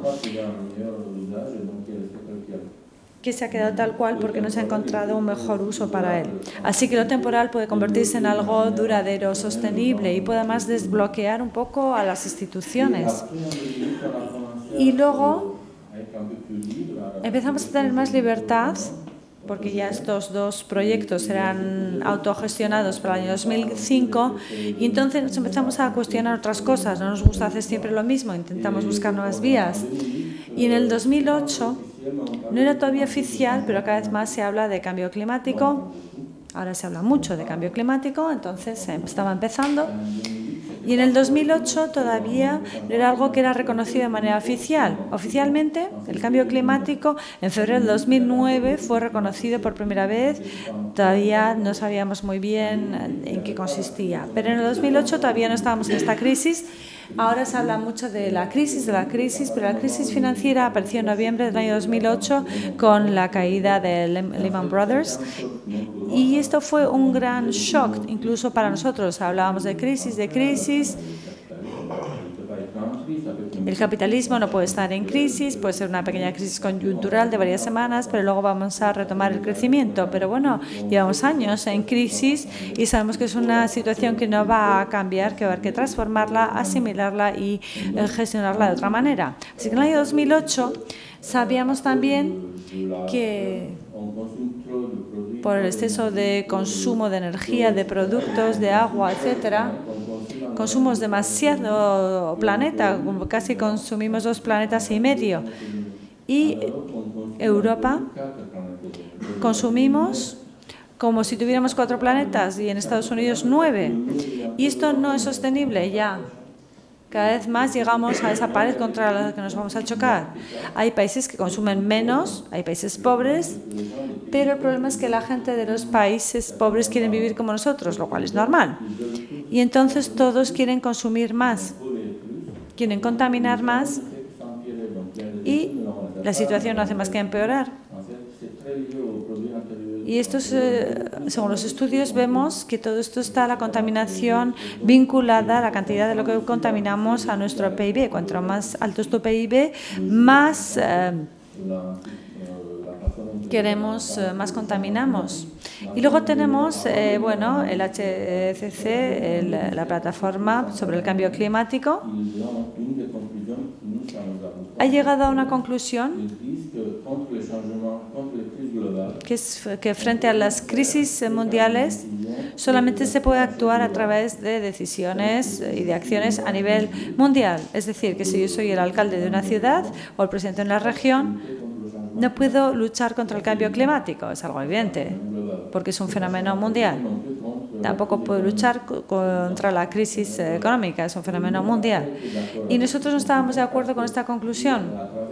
que se ha quedado tal cual porque no se ha encontrado un mejor uso para él. Así que lo temporal puede convertirse en algo duradero, sostenible y puede además desbloquear un poco a las instituciones. Y luego empezamos a tener más libertad porque ya estos dos proyectos serán autogestionados para el año dos mil cinco y entonces nos empezamos a cuestionar otras cosas. No nos gusta hacer siempre lo mismo, intentamos buscar nuevas vías. Y en el dos mil ocho, no era todavía oficial, pero cada vez más se habla de cambio climático. Ahora se habla mucho de cambio climático, entonces estaba empezando. Y en el dos mil ocho todavía no era algo que era reconocido de manera oficial. Oficialmente, el cambio climático en febrero del dos mil nueve fue reconocido por primera vez. Todavía no sabíamos muy bien en qué consistía. Pero en el dos mil ocho todavía no estábamos en esta crisis. Ahora se habla mucho de la crisis, de la crisis, pero la crisis financiera apareció en noviembre del año dos mil ocho con la caída de Lehman Brothers y esto fue un gran shock, incluso para nosotros. Hablábamos de crisis, de crisis. El capitalismo no puede estar en crisis, puede ser una pequeña crisis coyuntural de varias semanas, pero luego vamos a retomar el crecimiento. Pero bueno, llevamos años en crisis y sabemos que es una situación que no va a cambiar, que va a haber que transformarla, asimilarla y gestionarla de otra manera. Así que en el año dos mil ocho sabíamos también que por el exceso de consumo de energía, de productos, de agua, etcétera, consumos demasiado planeta, casi consumimos dos planetas y medio. Y Europa consumimos como si tuviéramos cuatro planetas y en Estados Unidos nueve. Y esto no es sostenible ya. Cada vez más llegamos a esa pared contra la que nos vamos a chocar. Hay países que consumen menos, hay países pobres, pero el problema es que la gente de los países pobres quieren vivir como nosotros, lo cual es normal. Y entonces todos quieren consumir más, quieren contaminar más y la situación no hace más que empeorar. Y esto, según los estudios, vemos que todo esto está a la contaminación vinculada a la cantidad de lo que contaminamos a nuestro P I B. Cuanto más alto es tu P I B, más eh, queremos, eh, más contaminamos. Y luego tenemos, eh, bueno, el H C C, el, la plataforma sobre el cambio climático. Ha llegado a una conclusión que es que frente a las crisis mundiales solamente se puede actuar a través de decisiones y de acciones a nivel mundial. Es decir, que si yo soy el alcalde de una ciudad o el presidente de una región, no puedo luchar contra el cambio climático, es algo evidente, porque es un fenómeno mundial. Tampoco puedo luchar contra la crisis económica, es un fenómeno mundial. Y nosotros no estábamos de acuerdo con esta conclusión.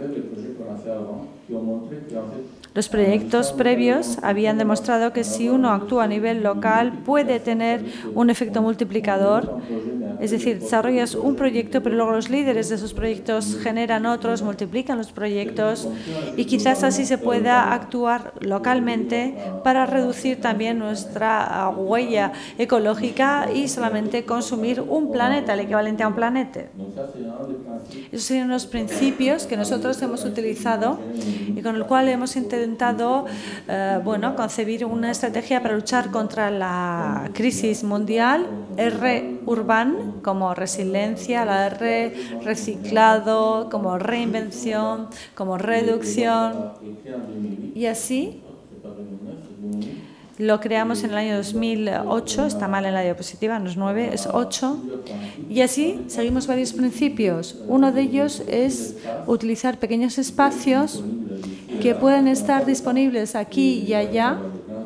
Los proyectos previos habían demostrado que si uno actúa a nivel local puede tener un efecto multiplicador Es decir, desarrollas un proyecto, pero luego los líderes de esos proyectos generan otros, multiplican los proyectos y quizás así se pueda actuar localmente para reducir también nuestra huella ecológica y solamente consumir un planeta, el equivalente a un planeta. Esos serían los principios que nosotros hemos utilizado y con el cual hemos intentado eh, bueno, concebir una estrategia para luchar contra la crisis mundial, R Urban como resiliencia, la R reciclado como reinvención, como reducción y así lo creamos en el año dos mil ocho, está mal en la diapositiva, no es nueve, es ocho. Y así seguimos varios principios. Uno de ellos es utilizar pequeños espacios que pueden estar disponibles aquí y allá,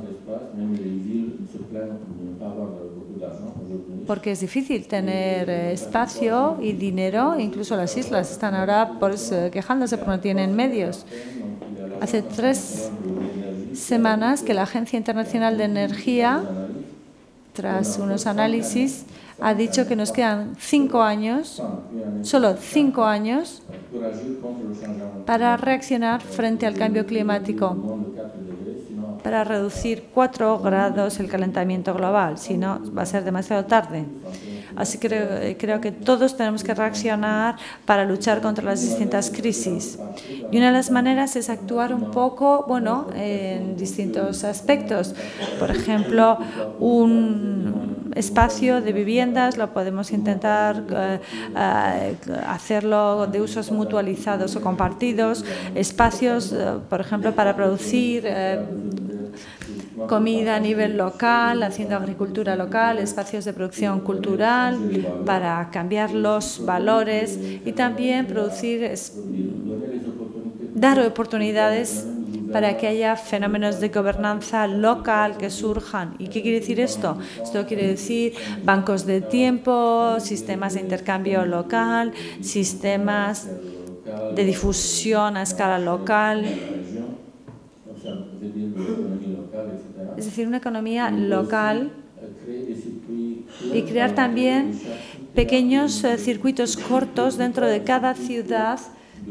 porque es difícil tener espacio y dinero. Incluso las islas están ahora pues, quejándose porque no tienen medios. Hace tres semanas que la Agencia Internacional de Energía, tras unos análisis, ha dicho que nos quedan cinco años, solo cinco años, para reaccionar frente al cambio climático, para reducir cuatro grados el calentamiento global, si no va a ser demasiado tarde. Así que creo, creo que todos tenemos que reaccionar para luchar contra las distintas crisis. Y una de las maneras es actuar un poco, bueno, en distintos aspectos. Por ejemplo, un espacio de viviendas lo podemos intentar eh, eh, hacerlo de usos mutualizados o compartidos. Espacios, eh, por ejemplo, para producir eh, comida a nivel local, haciendo agricultura local, espacios de producción cultural para cambiar los valores y también producir, es, dar oportunidades para que haya fenómenos de gobernanza local que surjan. ¿Y qué quiere decir esto? Esto quiere decir bancos de tiempo, sistemas de intercambio local, sistemas de difusión a escala local. Es decir, una economía local y crear también pequeños eh, circuitos cortos dentro de cada ciudad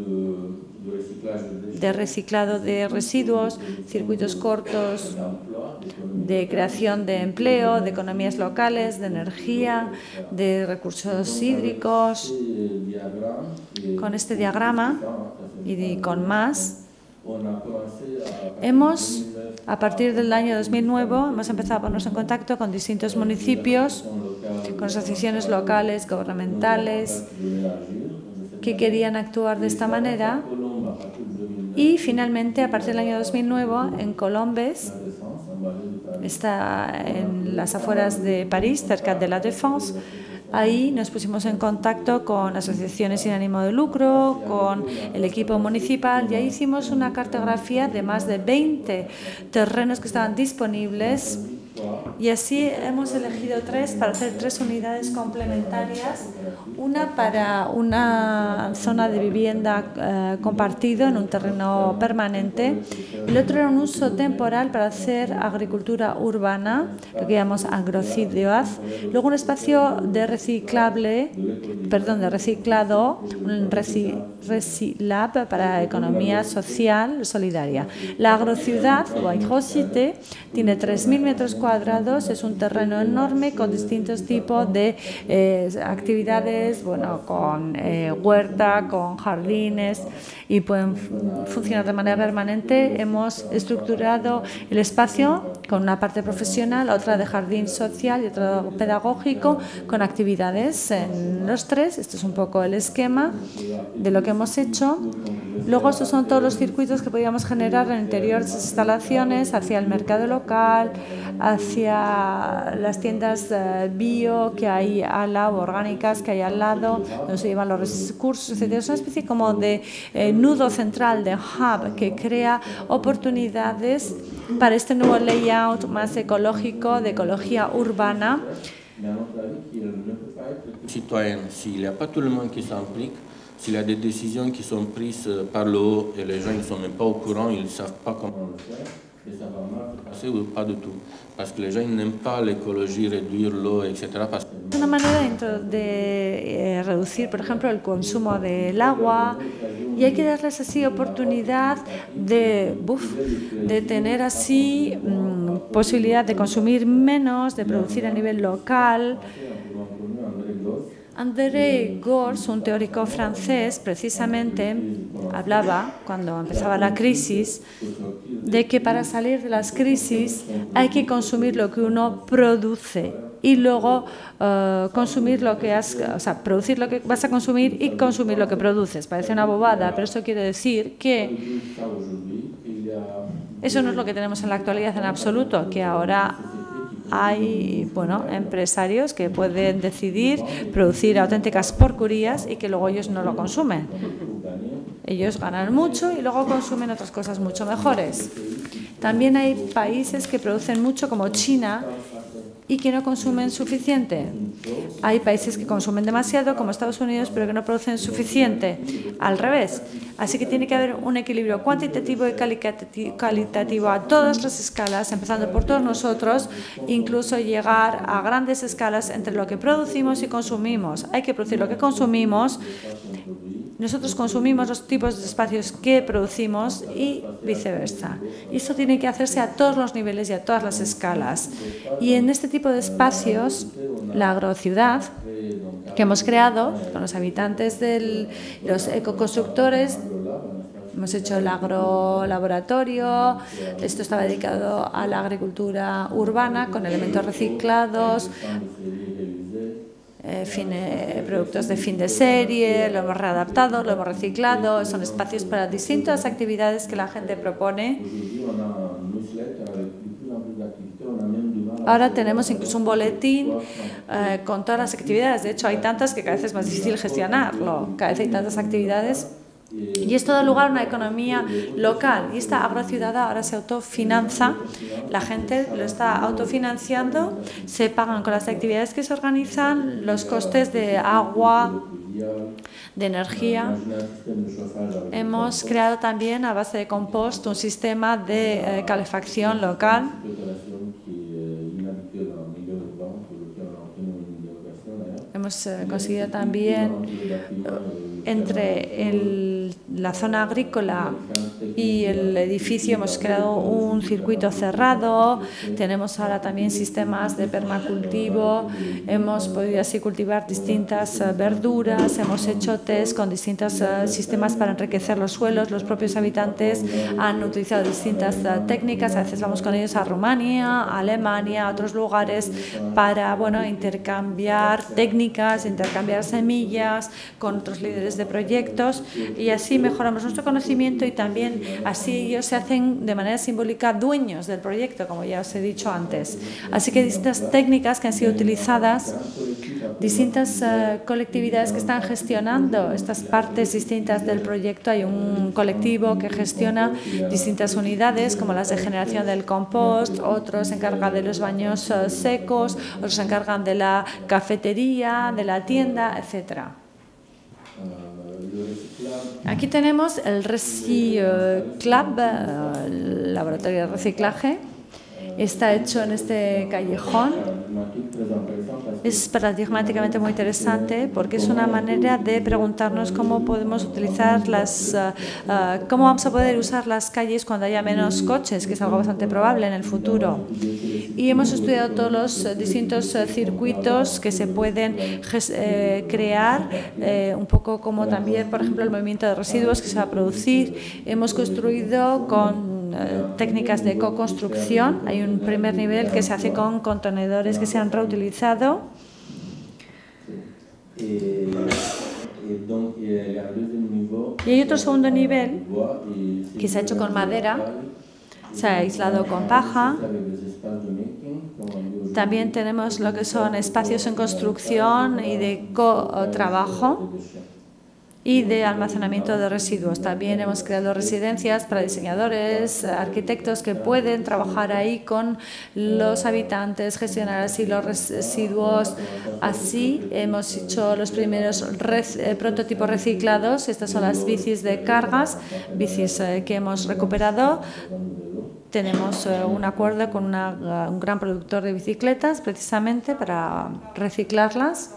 de reciclado de residuos, circuitos cortos de creación de empleo, de economías locales, de energía, de recursos hídricos. Con este diagrama y de, con más, hemos, a partir del año dos mil nueve, hemos empezado a ponernos en contacto con distintos municipios, con asociaciones locales, gubernamentales, que querían actuar de esta manera. Y finalmente, a partir del año dos mil nueve, en Colombes, está en las afueras de París, cerca de la Défense. Ahí nos pusimos en contacto con asociaciones sin ánimo de lucro, con el equipo municipal, y ahí hicimos una cartografía de más de veinte terrenos que estaban disponibles. Y así hemos elegido tres para hacer tres unidades complementarias, una para una zona de vivienda eh, compartido en un terreno permanente, el otro era un uso temporal para hacer agricultura urbana, lo que llamamos agrociudad, luego un espacio de reciclable, perdón, de reciclado, un reci, recilab para economía social solidaria. La agrociudad o agrocité tiene tres mil metros cuadrados, es un terreno enorme con distintos tipos de eh, actividades, bueno, con eh, huerta, con jardines, y pueden funcionar de manera permanente. Hemos estructurado el espacio con una parte profesional, otra de jardín social y otra pedagógico, con actividades en los tres. Esto es un poco el esquema de lo que hemos hecho. Luego, estos son todos los circuitos que podíamos generar en el interior de esas instalaciones, hacia el mercado local, hacia las tiendas eh, bio que hay al lado, orgánicas que hay al lado, donde se llevan los recursos, etcétera. Es una especie como de eh, nudo central, de hub, que crea oportunidades para este nuevo layout más ecológico, de ecología urbana. Citoyenne, s'il n'y a pas tout le monde qui s'implique, s'il y a des décisions qui sont prises par le haut et les gens ne sont même pas au courant, ils ne savent pas comment le faire. Es una manera de eh, reducir, por ejemplo, el consumo del agua, y hay que darles así oportunidad de, uf, de tener así mmm, posibilidad de consumir menos, de producir a nivel local. André Gorz, un teórico francés, precisamente hablaba, cuando empezaba la crisis, de que para salir de las crisis hay que consumir lo que uno produce y luego uh, consumir lo que has, o sea, producir lo que vas a consumir y consumir lo que produces. Parece una bobada, pero esto quiere decir que eso no es lo que tenemos en la actualidad en absoluto, que ahora hay bueno, empresarios que pueden decidir producir auténticas porquerías y que luego ellos no lo consumen. Ellos ganan mucho y luego consumen otras cosas mucho mejores. También hay países que producen mucho, como China, y que no consumen suficiente. Hay países que consumen demasiado, como Estados Unidos, pero que no producen suficiente. Al revés. Así que tiene que haber un equilibrio cuantitativo y cualitativo a todas las escalas, empezando por todos nosotros, incluso llegar a grandes escalas entre lo que producimos y consumimos. Hay que producir lo que consumimos. Nosotros consumimos los tipos de espacios que producimos y viceversa. Y eso tiene que hacerse a todos los niveles y a todas las escalas. Y en este tipo de espacios, la agrociudad que hemos creado con los habitantes de los ecoconstructores, hemos hecho el agrolaboratorio, esto estaba dedicado a la agricultura urbana con elementos reciclados, Eh, fin, eh, productos de fin de serie, lo hemos readaptado, lo hemos reciclado, son espacios para distintas actividades que la gente propone. Ahora tenemos incluso un boletín eh, con todas las actividades, de hecho hay tantas que cada vez es más difícil gestionarlo, cada vez hay tantas actividades. Y esto da lugar a una economía local y esta agrociudad ahora se autofinanza, la gente lo está autofinanciando, se pagan con las actividades que se organizan, los costes de agua, de energía. Hemos creado también a base de compost un sistema de eh, calefacción local. Hemos eh, conseguido también eh, entre el, la zona agrícola y el edificio, hemos creado un circuito cerrado, tenemos ahora también sistemas de permacultivo, hemos podido así cultivar distintas uh, verduras, hemos hecho test con distintos uh, sistemas para enriquecer los suelos, los propios habitantes han utilizado distintas uh, técnicas, a veces vamos con ellos a Rumanía, a Alemania, a otros lugares para bueno, intercambiar técnicas, intercambiar semillas con otros líderes de proyectos y así mejoramos nuestro conocimiento y también así ellos se hacen de manera simbólica dueños del proyecto, como ya os he dicho antes. Así que distintas técnicas que han sido utilizadas, distintas uh, colectividades que están gestionando estas partes distintas del proyecto. Hay un colectivo que gestiona distintas unidades, como las de generación del compost, otros se encargan de los baños uh, secos, otros se encargan de la cafetería, de la tienda, etcétera. Aquí tenemos el Reciclab, el laboratorio de reciclaje. Está hecho en este callejón. Es paradigmáticamente muy interesante porque es una manera de preguntarnos cómo podemos utilizar las, uh, uh, cómo vamos a poder usar las calles cuando haya menos coches, que es algo bastante probable en el futuro. Y hemos estudiado todos los distintos uh, circuitos que se pueden eh, crear, eh, un poco como también, por ejemplo, el movimiento de residuos que se va a producir. Hemos construido con técnicas de co-construcción. Hay un primer nivel que se hace con contenedores que se han reutilizado. Y hay otro segundo nivel que se ha hecho con madera, se ha aislado con paja. También tenemos lo que son espacios en construcción y de co-trabajo y de almacenamiento de residuos. También hemos creado residencias para diseñadores, arquitectos que pueden trabajar ahí con los habitantes, gestionar así los residuos. Así hemos hecho los primeros eh, prototipos reciclados. Estas son las bicis de cargas, bicis eh, que hemos recuperado. tenemos uh, un acuerdo con una, uh, un gran productor de bicicletas precisamente para reciclarlas.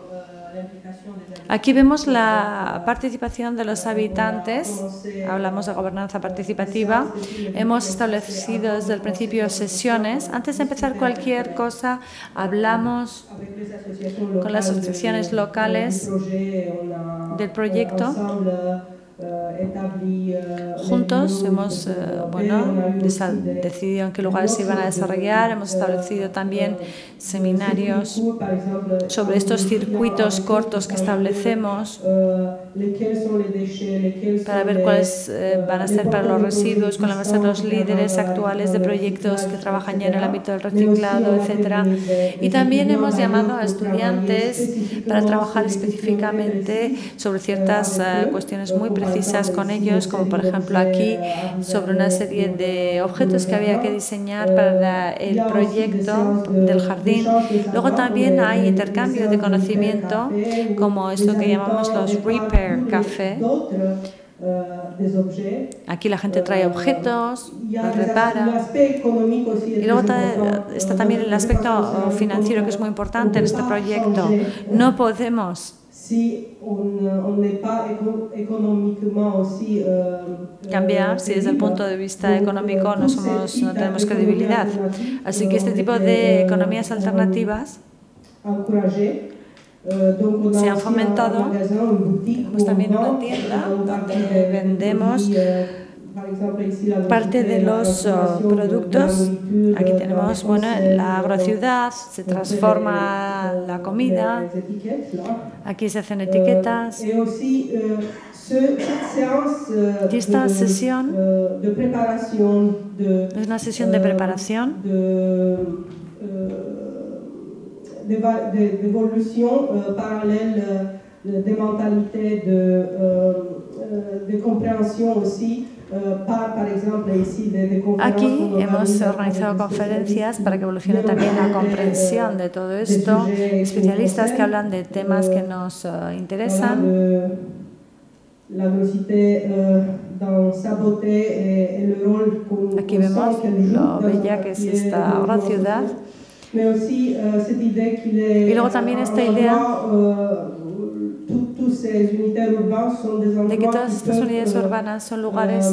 Aquí vemos la participación de los habitantes, hablamos de gobernanza participativa, hemos establecido desde el principio sesiones. Antes de empezar cualquier cosa, hablamos con las asociaciones locales del proyecto. Juntos hemos eh, bueno, decidido en qué lugares se iban a desarrollar, hemos establecido también seminarios sobre estos circuitos cortos que establecemos para ver cuáles eh, van a ser para los residuos, cuáles van a ser los líderes actuales de proyectos que trabajan ya en el ámbito del reciclado, etcétera. Y también hemos llamado a estudiantes para trabajar específicamente sobre ciertas eh, cuestiones muy precisas precisas con ellos, como por ejemplo aquí sobre una serie de objetos que había que diseñar para el proyecto del jardín. Luego también hay intercambio de conocimiento, como esto que llamamos los Repair Café. Aquí la gente trae objetos, los repara. Y luego está también el aspecto financiero, que es muy importante en este proyecto. No podemos cambiar si desde el punto de vista económico no, somos, no tenemos credibilidad. Así que este tipo de economías alternativas se han fomentado. Tenemos también una tienda donde vendemos parte de los uh, productos. Aquí tenemos bueno, la agrociudad, se transforma la comida, aquí se hacen etiquetas. Y esta sesión es una sesión de preparación de, de, de evolución uh, paralèle uh, de mentalité, de, uh, de compréhension aussi. Aquí hemos organizado conferencias para que evolucione también la comprensión de todo esto, especialistas que hablan de temas que nos uh, interesan. Aquí vemos lo bella que es esta gran ciudad. Y luego también esta idea de que todas estas unidades urbanas son lugares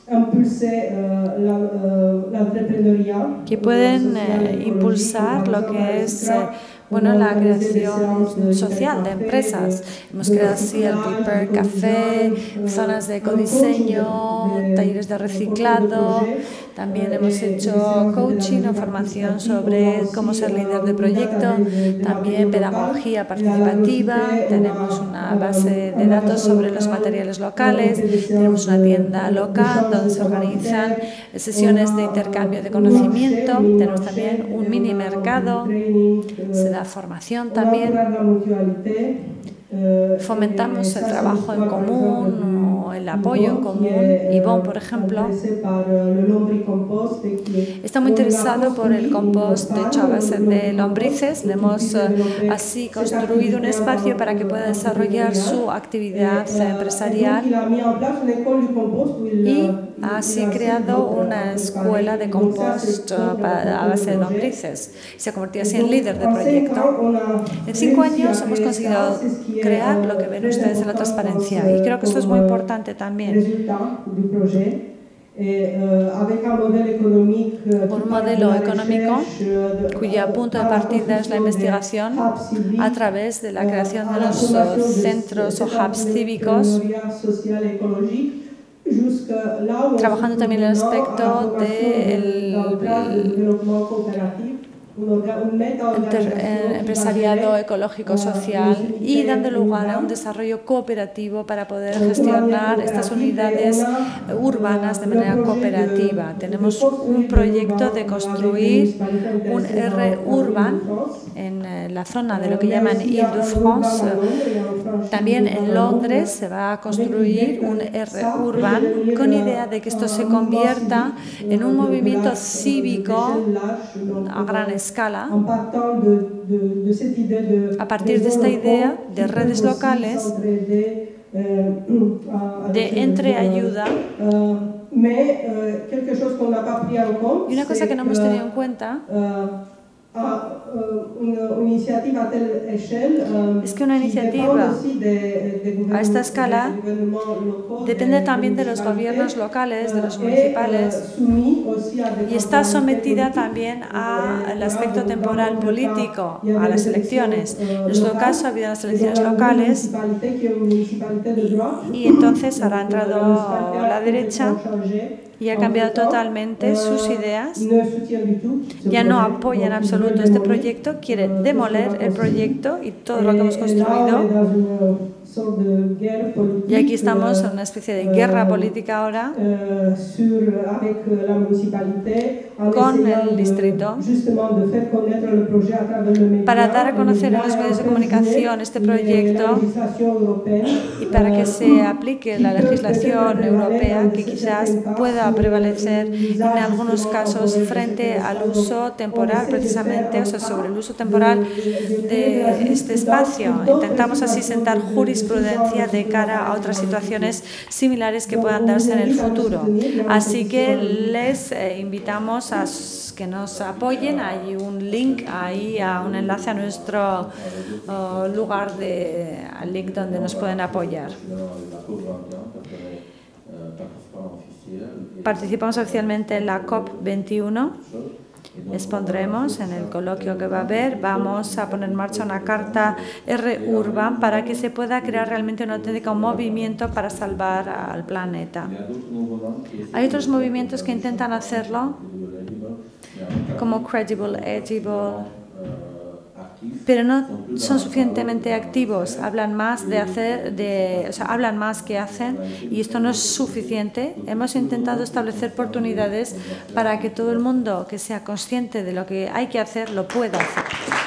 que pueden eh, impulsar lo que es eh, bueno, la creación social de empresas. Hemos creado así el Repair Café, zonas de ecodiseño, talleres de reciclado. También hemos hecho coaching o formación sobre cómo ser líder de proyecto, también pedagogía participativa, tenemos una base de datos sobre los materiales locales, tenemos una tienda local donde se organizan sesiones de intercambio de conocimiento, tenemos también un mini mercado, se da formación también. Fomentamos el trabajo en común o el apoyo en común. Yvonne, por ejemplo, está muy interesado por el compost hecho a base de lombrices. Le hemos así construido un espacio para que pueda desarrollar su actividad empresarial y ha así creado una escuela de compost a base de lombrices. Se ha convertido así en líder de proyecto. En cinco años hemos conseguido crear lo que ven ustedes en la transparencia y creo que esto es muy importante también. Un modelo económico cuyo punto de partida es la investigación a través de la creación de los centros o hubs cívicos, trabajando también el aspecto del empresariado ecológico social y dando lugar a un desarrollo cooperativo para poder gestionar estas unidades urbanas de manera cooperativa. Tenemos un proyecto de construir un R-Urban en la zona de lo que llaman Ile-de-France. También en Londres se va a construir un R-Urban con idea de que esto se convierta en un movimiento cívico a gran escala. escala a partir de esta idea de redes locales de entreayuda, Y una cosa que no hemos tenido en cuenta es que una iniciativa a esta escala depende también de los gobiernos locales, de los municipales, y está sometida también al aspecto temporal político, a las elecciones. En nuestro caso ha habido las elecciones locales y, y entonces ahora ha entrado la derecha y ha cambiado totalmente sus ideas. Ya no apoya en absoluto este proyecto, quiere demoler el proyecto y todo lo que hemos construido. Y aquí estamos en una especie de guerra política ahora con el distrito para dar a conocer en los medios de comunicación este proyecto y para que se aplique la legislación europea que quizás pueda prevalecer en algunos casos frente al uso temporal, precisamente, o sea, sobre el uso temporal de este espacio. Intentamos así sentar jurisprudencia de cara a otras situaciones similares que puedan darse en el futuro. Así que les eh, invitamos a que nos apoyen. Hay un link ahí, a un enlace a nuestro uh, lugar, de, al link donde nos pueden apoyar. Participamos oficialmente en la COP veintiuno. Expondremos en el coloquio que va a haber. Vamos a poner en marcha una carta R-Urban para que se pueda crear realmente un auténtico movimiento para salvar al planeta. Hay otros movimientos que intentan hacerlo, como Credible, Edible, pero no son suficientemente activos, hablan más de hacer, de, o sea, hablan más que hacen, y esto no es suficiente. Hemos intentado establecer oportunidades para que todo el mundo que sea consciente de lo que hay que hacer lo pueda hacer.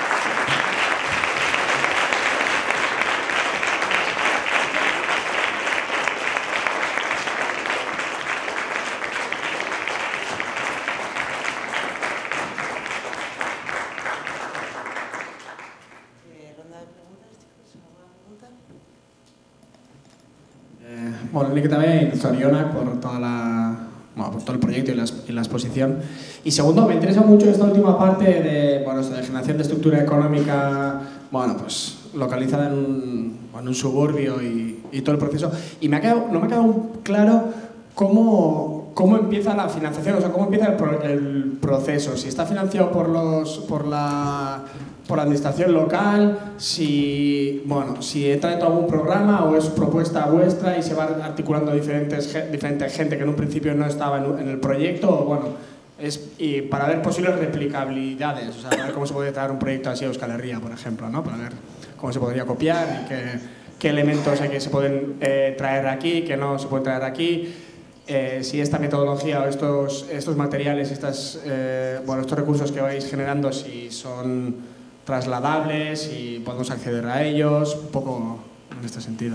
Bueno, nik también zorionak por, toda la, bueno, por todo el proyecto y la, y la exposición. Y segundo, me interesa mucho esta última parte de, bueno, de generación de estructura económica, bueno, pues localizada en un, en un suburbio y, y todo el proceso. Y me ha quedado, no me ha quedado claro cómo, cómo empieza la financiación, o sea, cómo empieza el, pro, el proceso. Si está financiado por, los, por la... por la administración local, si, bueno, si entra dentro de algún programa o es propuesta vuestra y se va articulando diferentes, diferentes gente que en un principio no estaba en, en el proyecto, o bueno, es, y para ver posibles replicabilidades, o sea, para ver cómo se puede traer un proyecto así a Euskal Herria, por ejemplo, ¿no? Para ver cómo se podría copiar y qué, qué elementos hay que se pueden eh, traer aquí, que no se pueden traer aquí. Eh, si esta metodología o estos, estos materiales, estas, eh, bueno, estos recursos que vais generando, si son trasladables y podemos acceder a ellos, un poco en este sentido.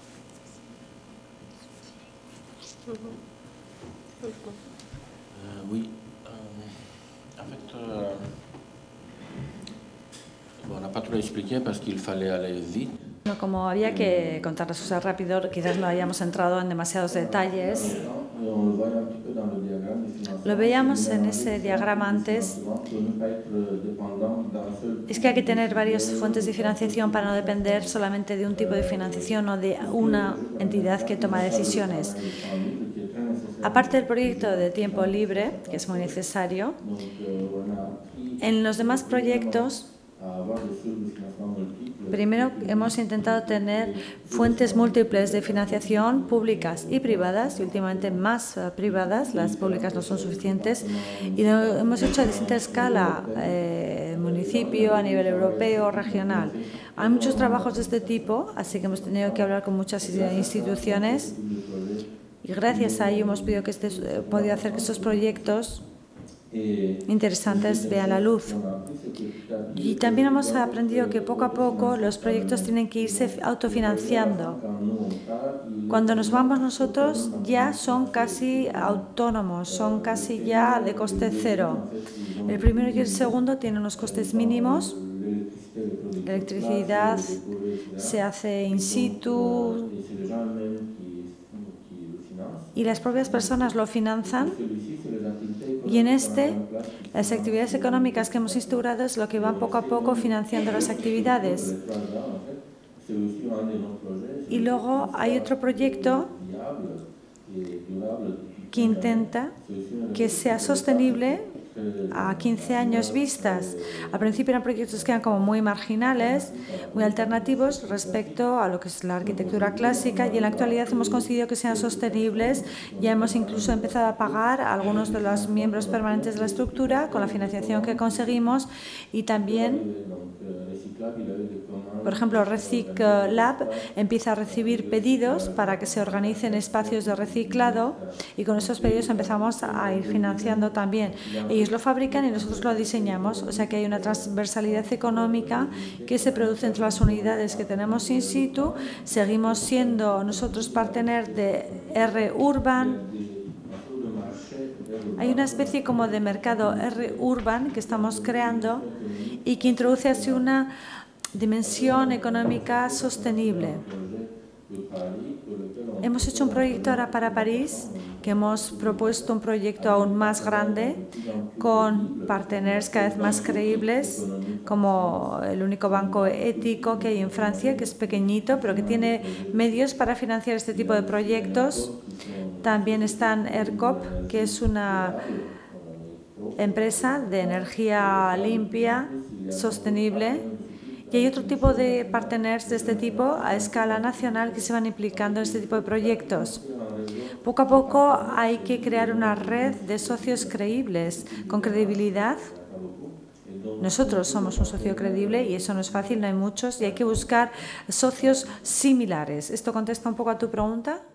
Uh, oui, euh, en fait, euh, bon, on n'a pas tout expliqué parce qu'il fallait aller vite. No, como había que contar las cosas rápido, quizás no hayamos entrado en demasiados detalles. Lo veíamos en ese diagrama antes. Es que hay que tener varias fuentes de financiación para no depender solamente de un tipo de financiación o de una entidad que toma decisiones. Aparte del proyecto de tiempo libre, que es muy necesario, en los demás proyectos, primero hemos intentado tener fuentes múltiples de financiación públicas y privadas, y últimamente más uh, privadas, las públicas no son suficientes, y lo hemos hecho a distinta escala, eh, municipio, a nivel europeo, regional. Hay muchos trabajos de este tipo, así que hemos tenido que hablar con muchas instituciones, y gracias a ello hemos podido, que este, eh, podido hacer que estos proyectos interesantes vean la luz. Y también hemos aprendido que poco a poco los proyectos tienen que irse autofinanciando. Cuando nos vamos nosotros ya son casi autónomos, son casi ya de coste cero. El primero y el segundo tienen unos costes mínimos. La electricidad se hace in situ y las propias personas lo financian. Y en este, las actividades económicas que hemos instaurado es lo que va poco a poco financiando las actividades. Y luego hay otro proyecto que intenta que sea sostenible a quince años vistas. Al principio eran proyectos que eran como muy marginales, muy alternativos respecto a lo que es la arquitectura clásica, y en la actualidad hemos conseguido que sean sostenibles. Ya hemos incluso empezado a pagar a algunos de los miembros permanentes de la estructura con la financiación que conseguimos, y también, por ejemplo, Reciclab empieza a recibir pedidos para que se organicen espacios de reciclado, y con esos pedidos empezamos a ir financiando también. Ellos lo fabrican y nosotros lo diseñamos, o sea que hay una transversalidad económica que se produce entre las unidades que tenemos in situ. Seguimos siendo nosotros partener de R-Urban. Hay una especie como de mercado R-Urban que estamos creando y que introduce así una dimensión económica sostenible. Hemos hecho un proyecto ahora para París, que hemos propuesto un proyecto aún más grande, con partners cada vez más creíbles, como el único banco ético que hay en Francia, que es pequeñito, pero que tiene medios para financiar este tipo de proyectos. También están ERCOP, que es una empresa de energía limpia, sostenible. Y hay otro tipo de partners de este tipo a escala nacional que se van implicando en este tipo de proyectos. Poco a poco hay que crear una red de socios creíbles, con credibilidad. Nosotros somos un socio creíble y eso no es fácil, no hay muchos, y hay que buscar socios similares. ¿Esto contesta un poco a tu pregunta?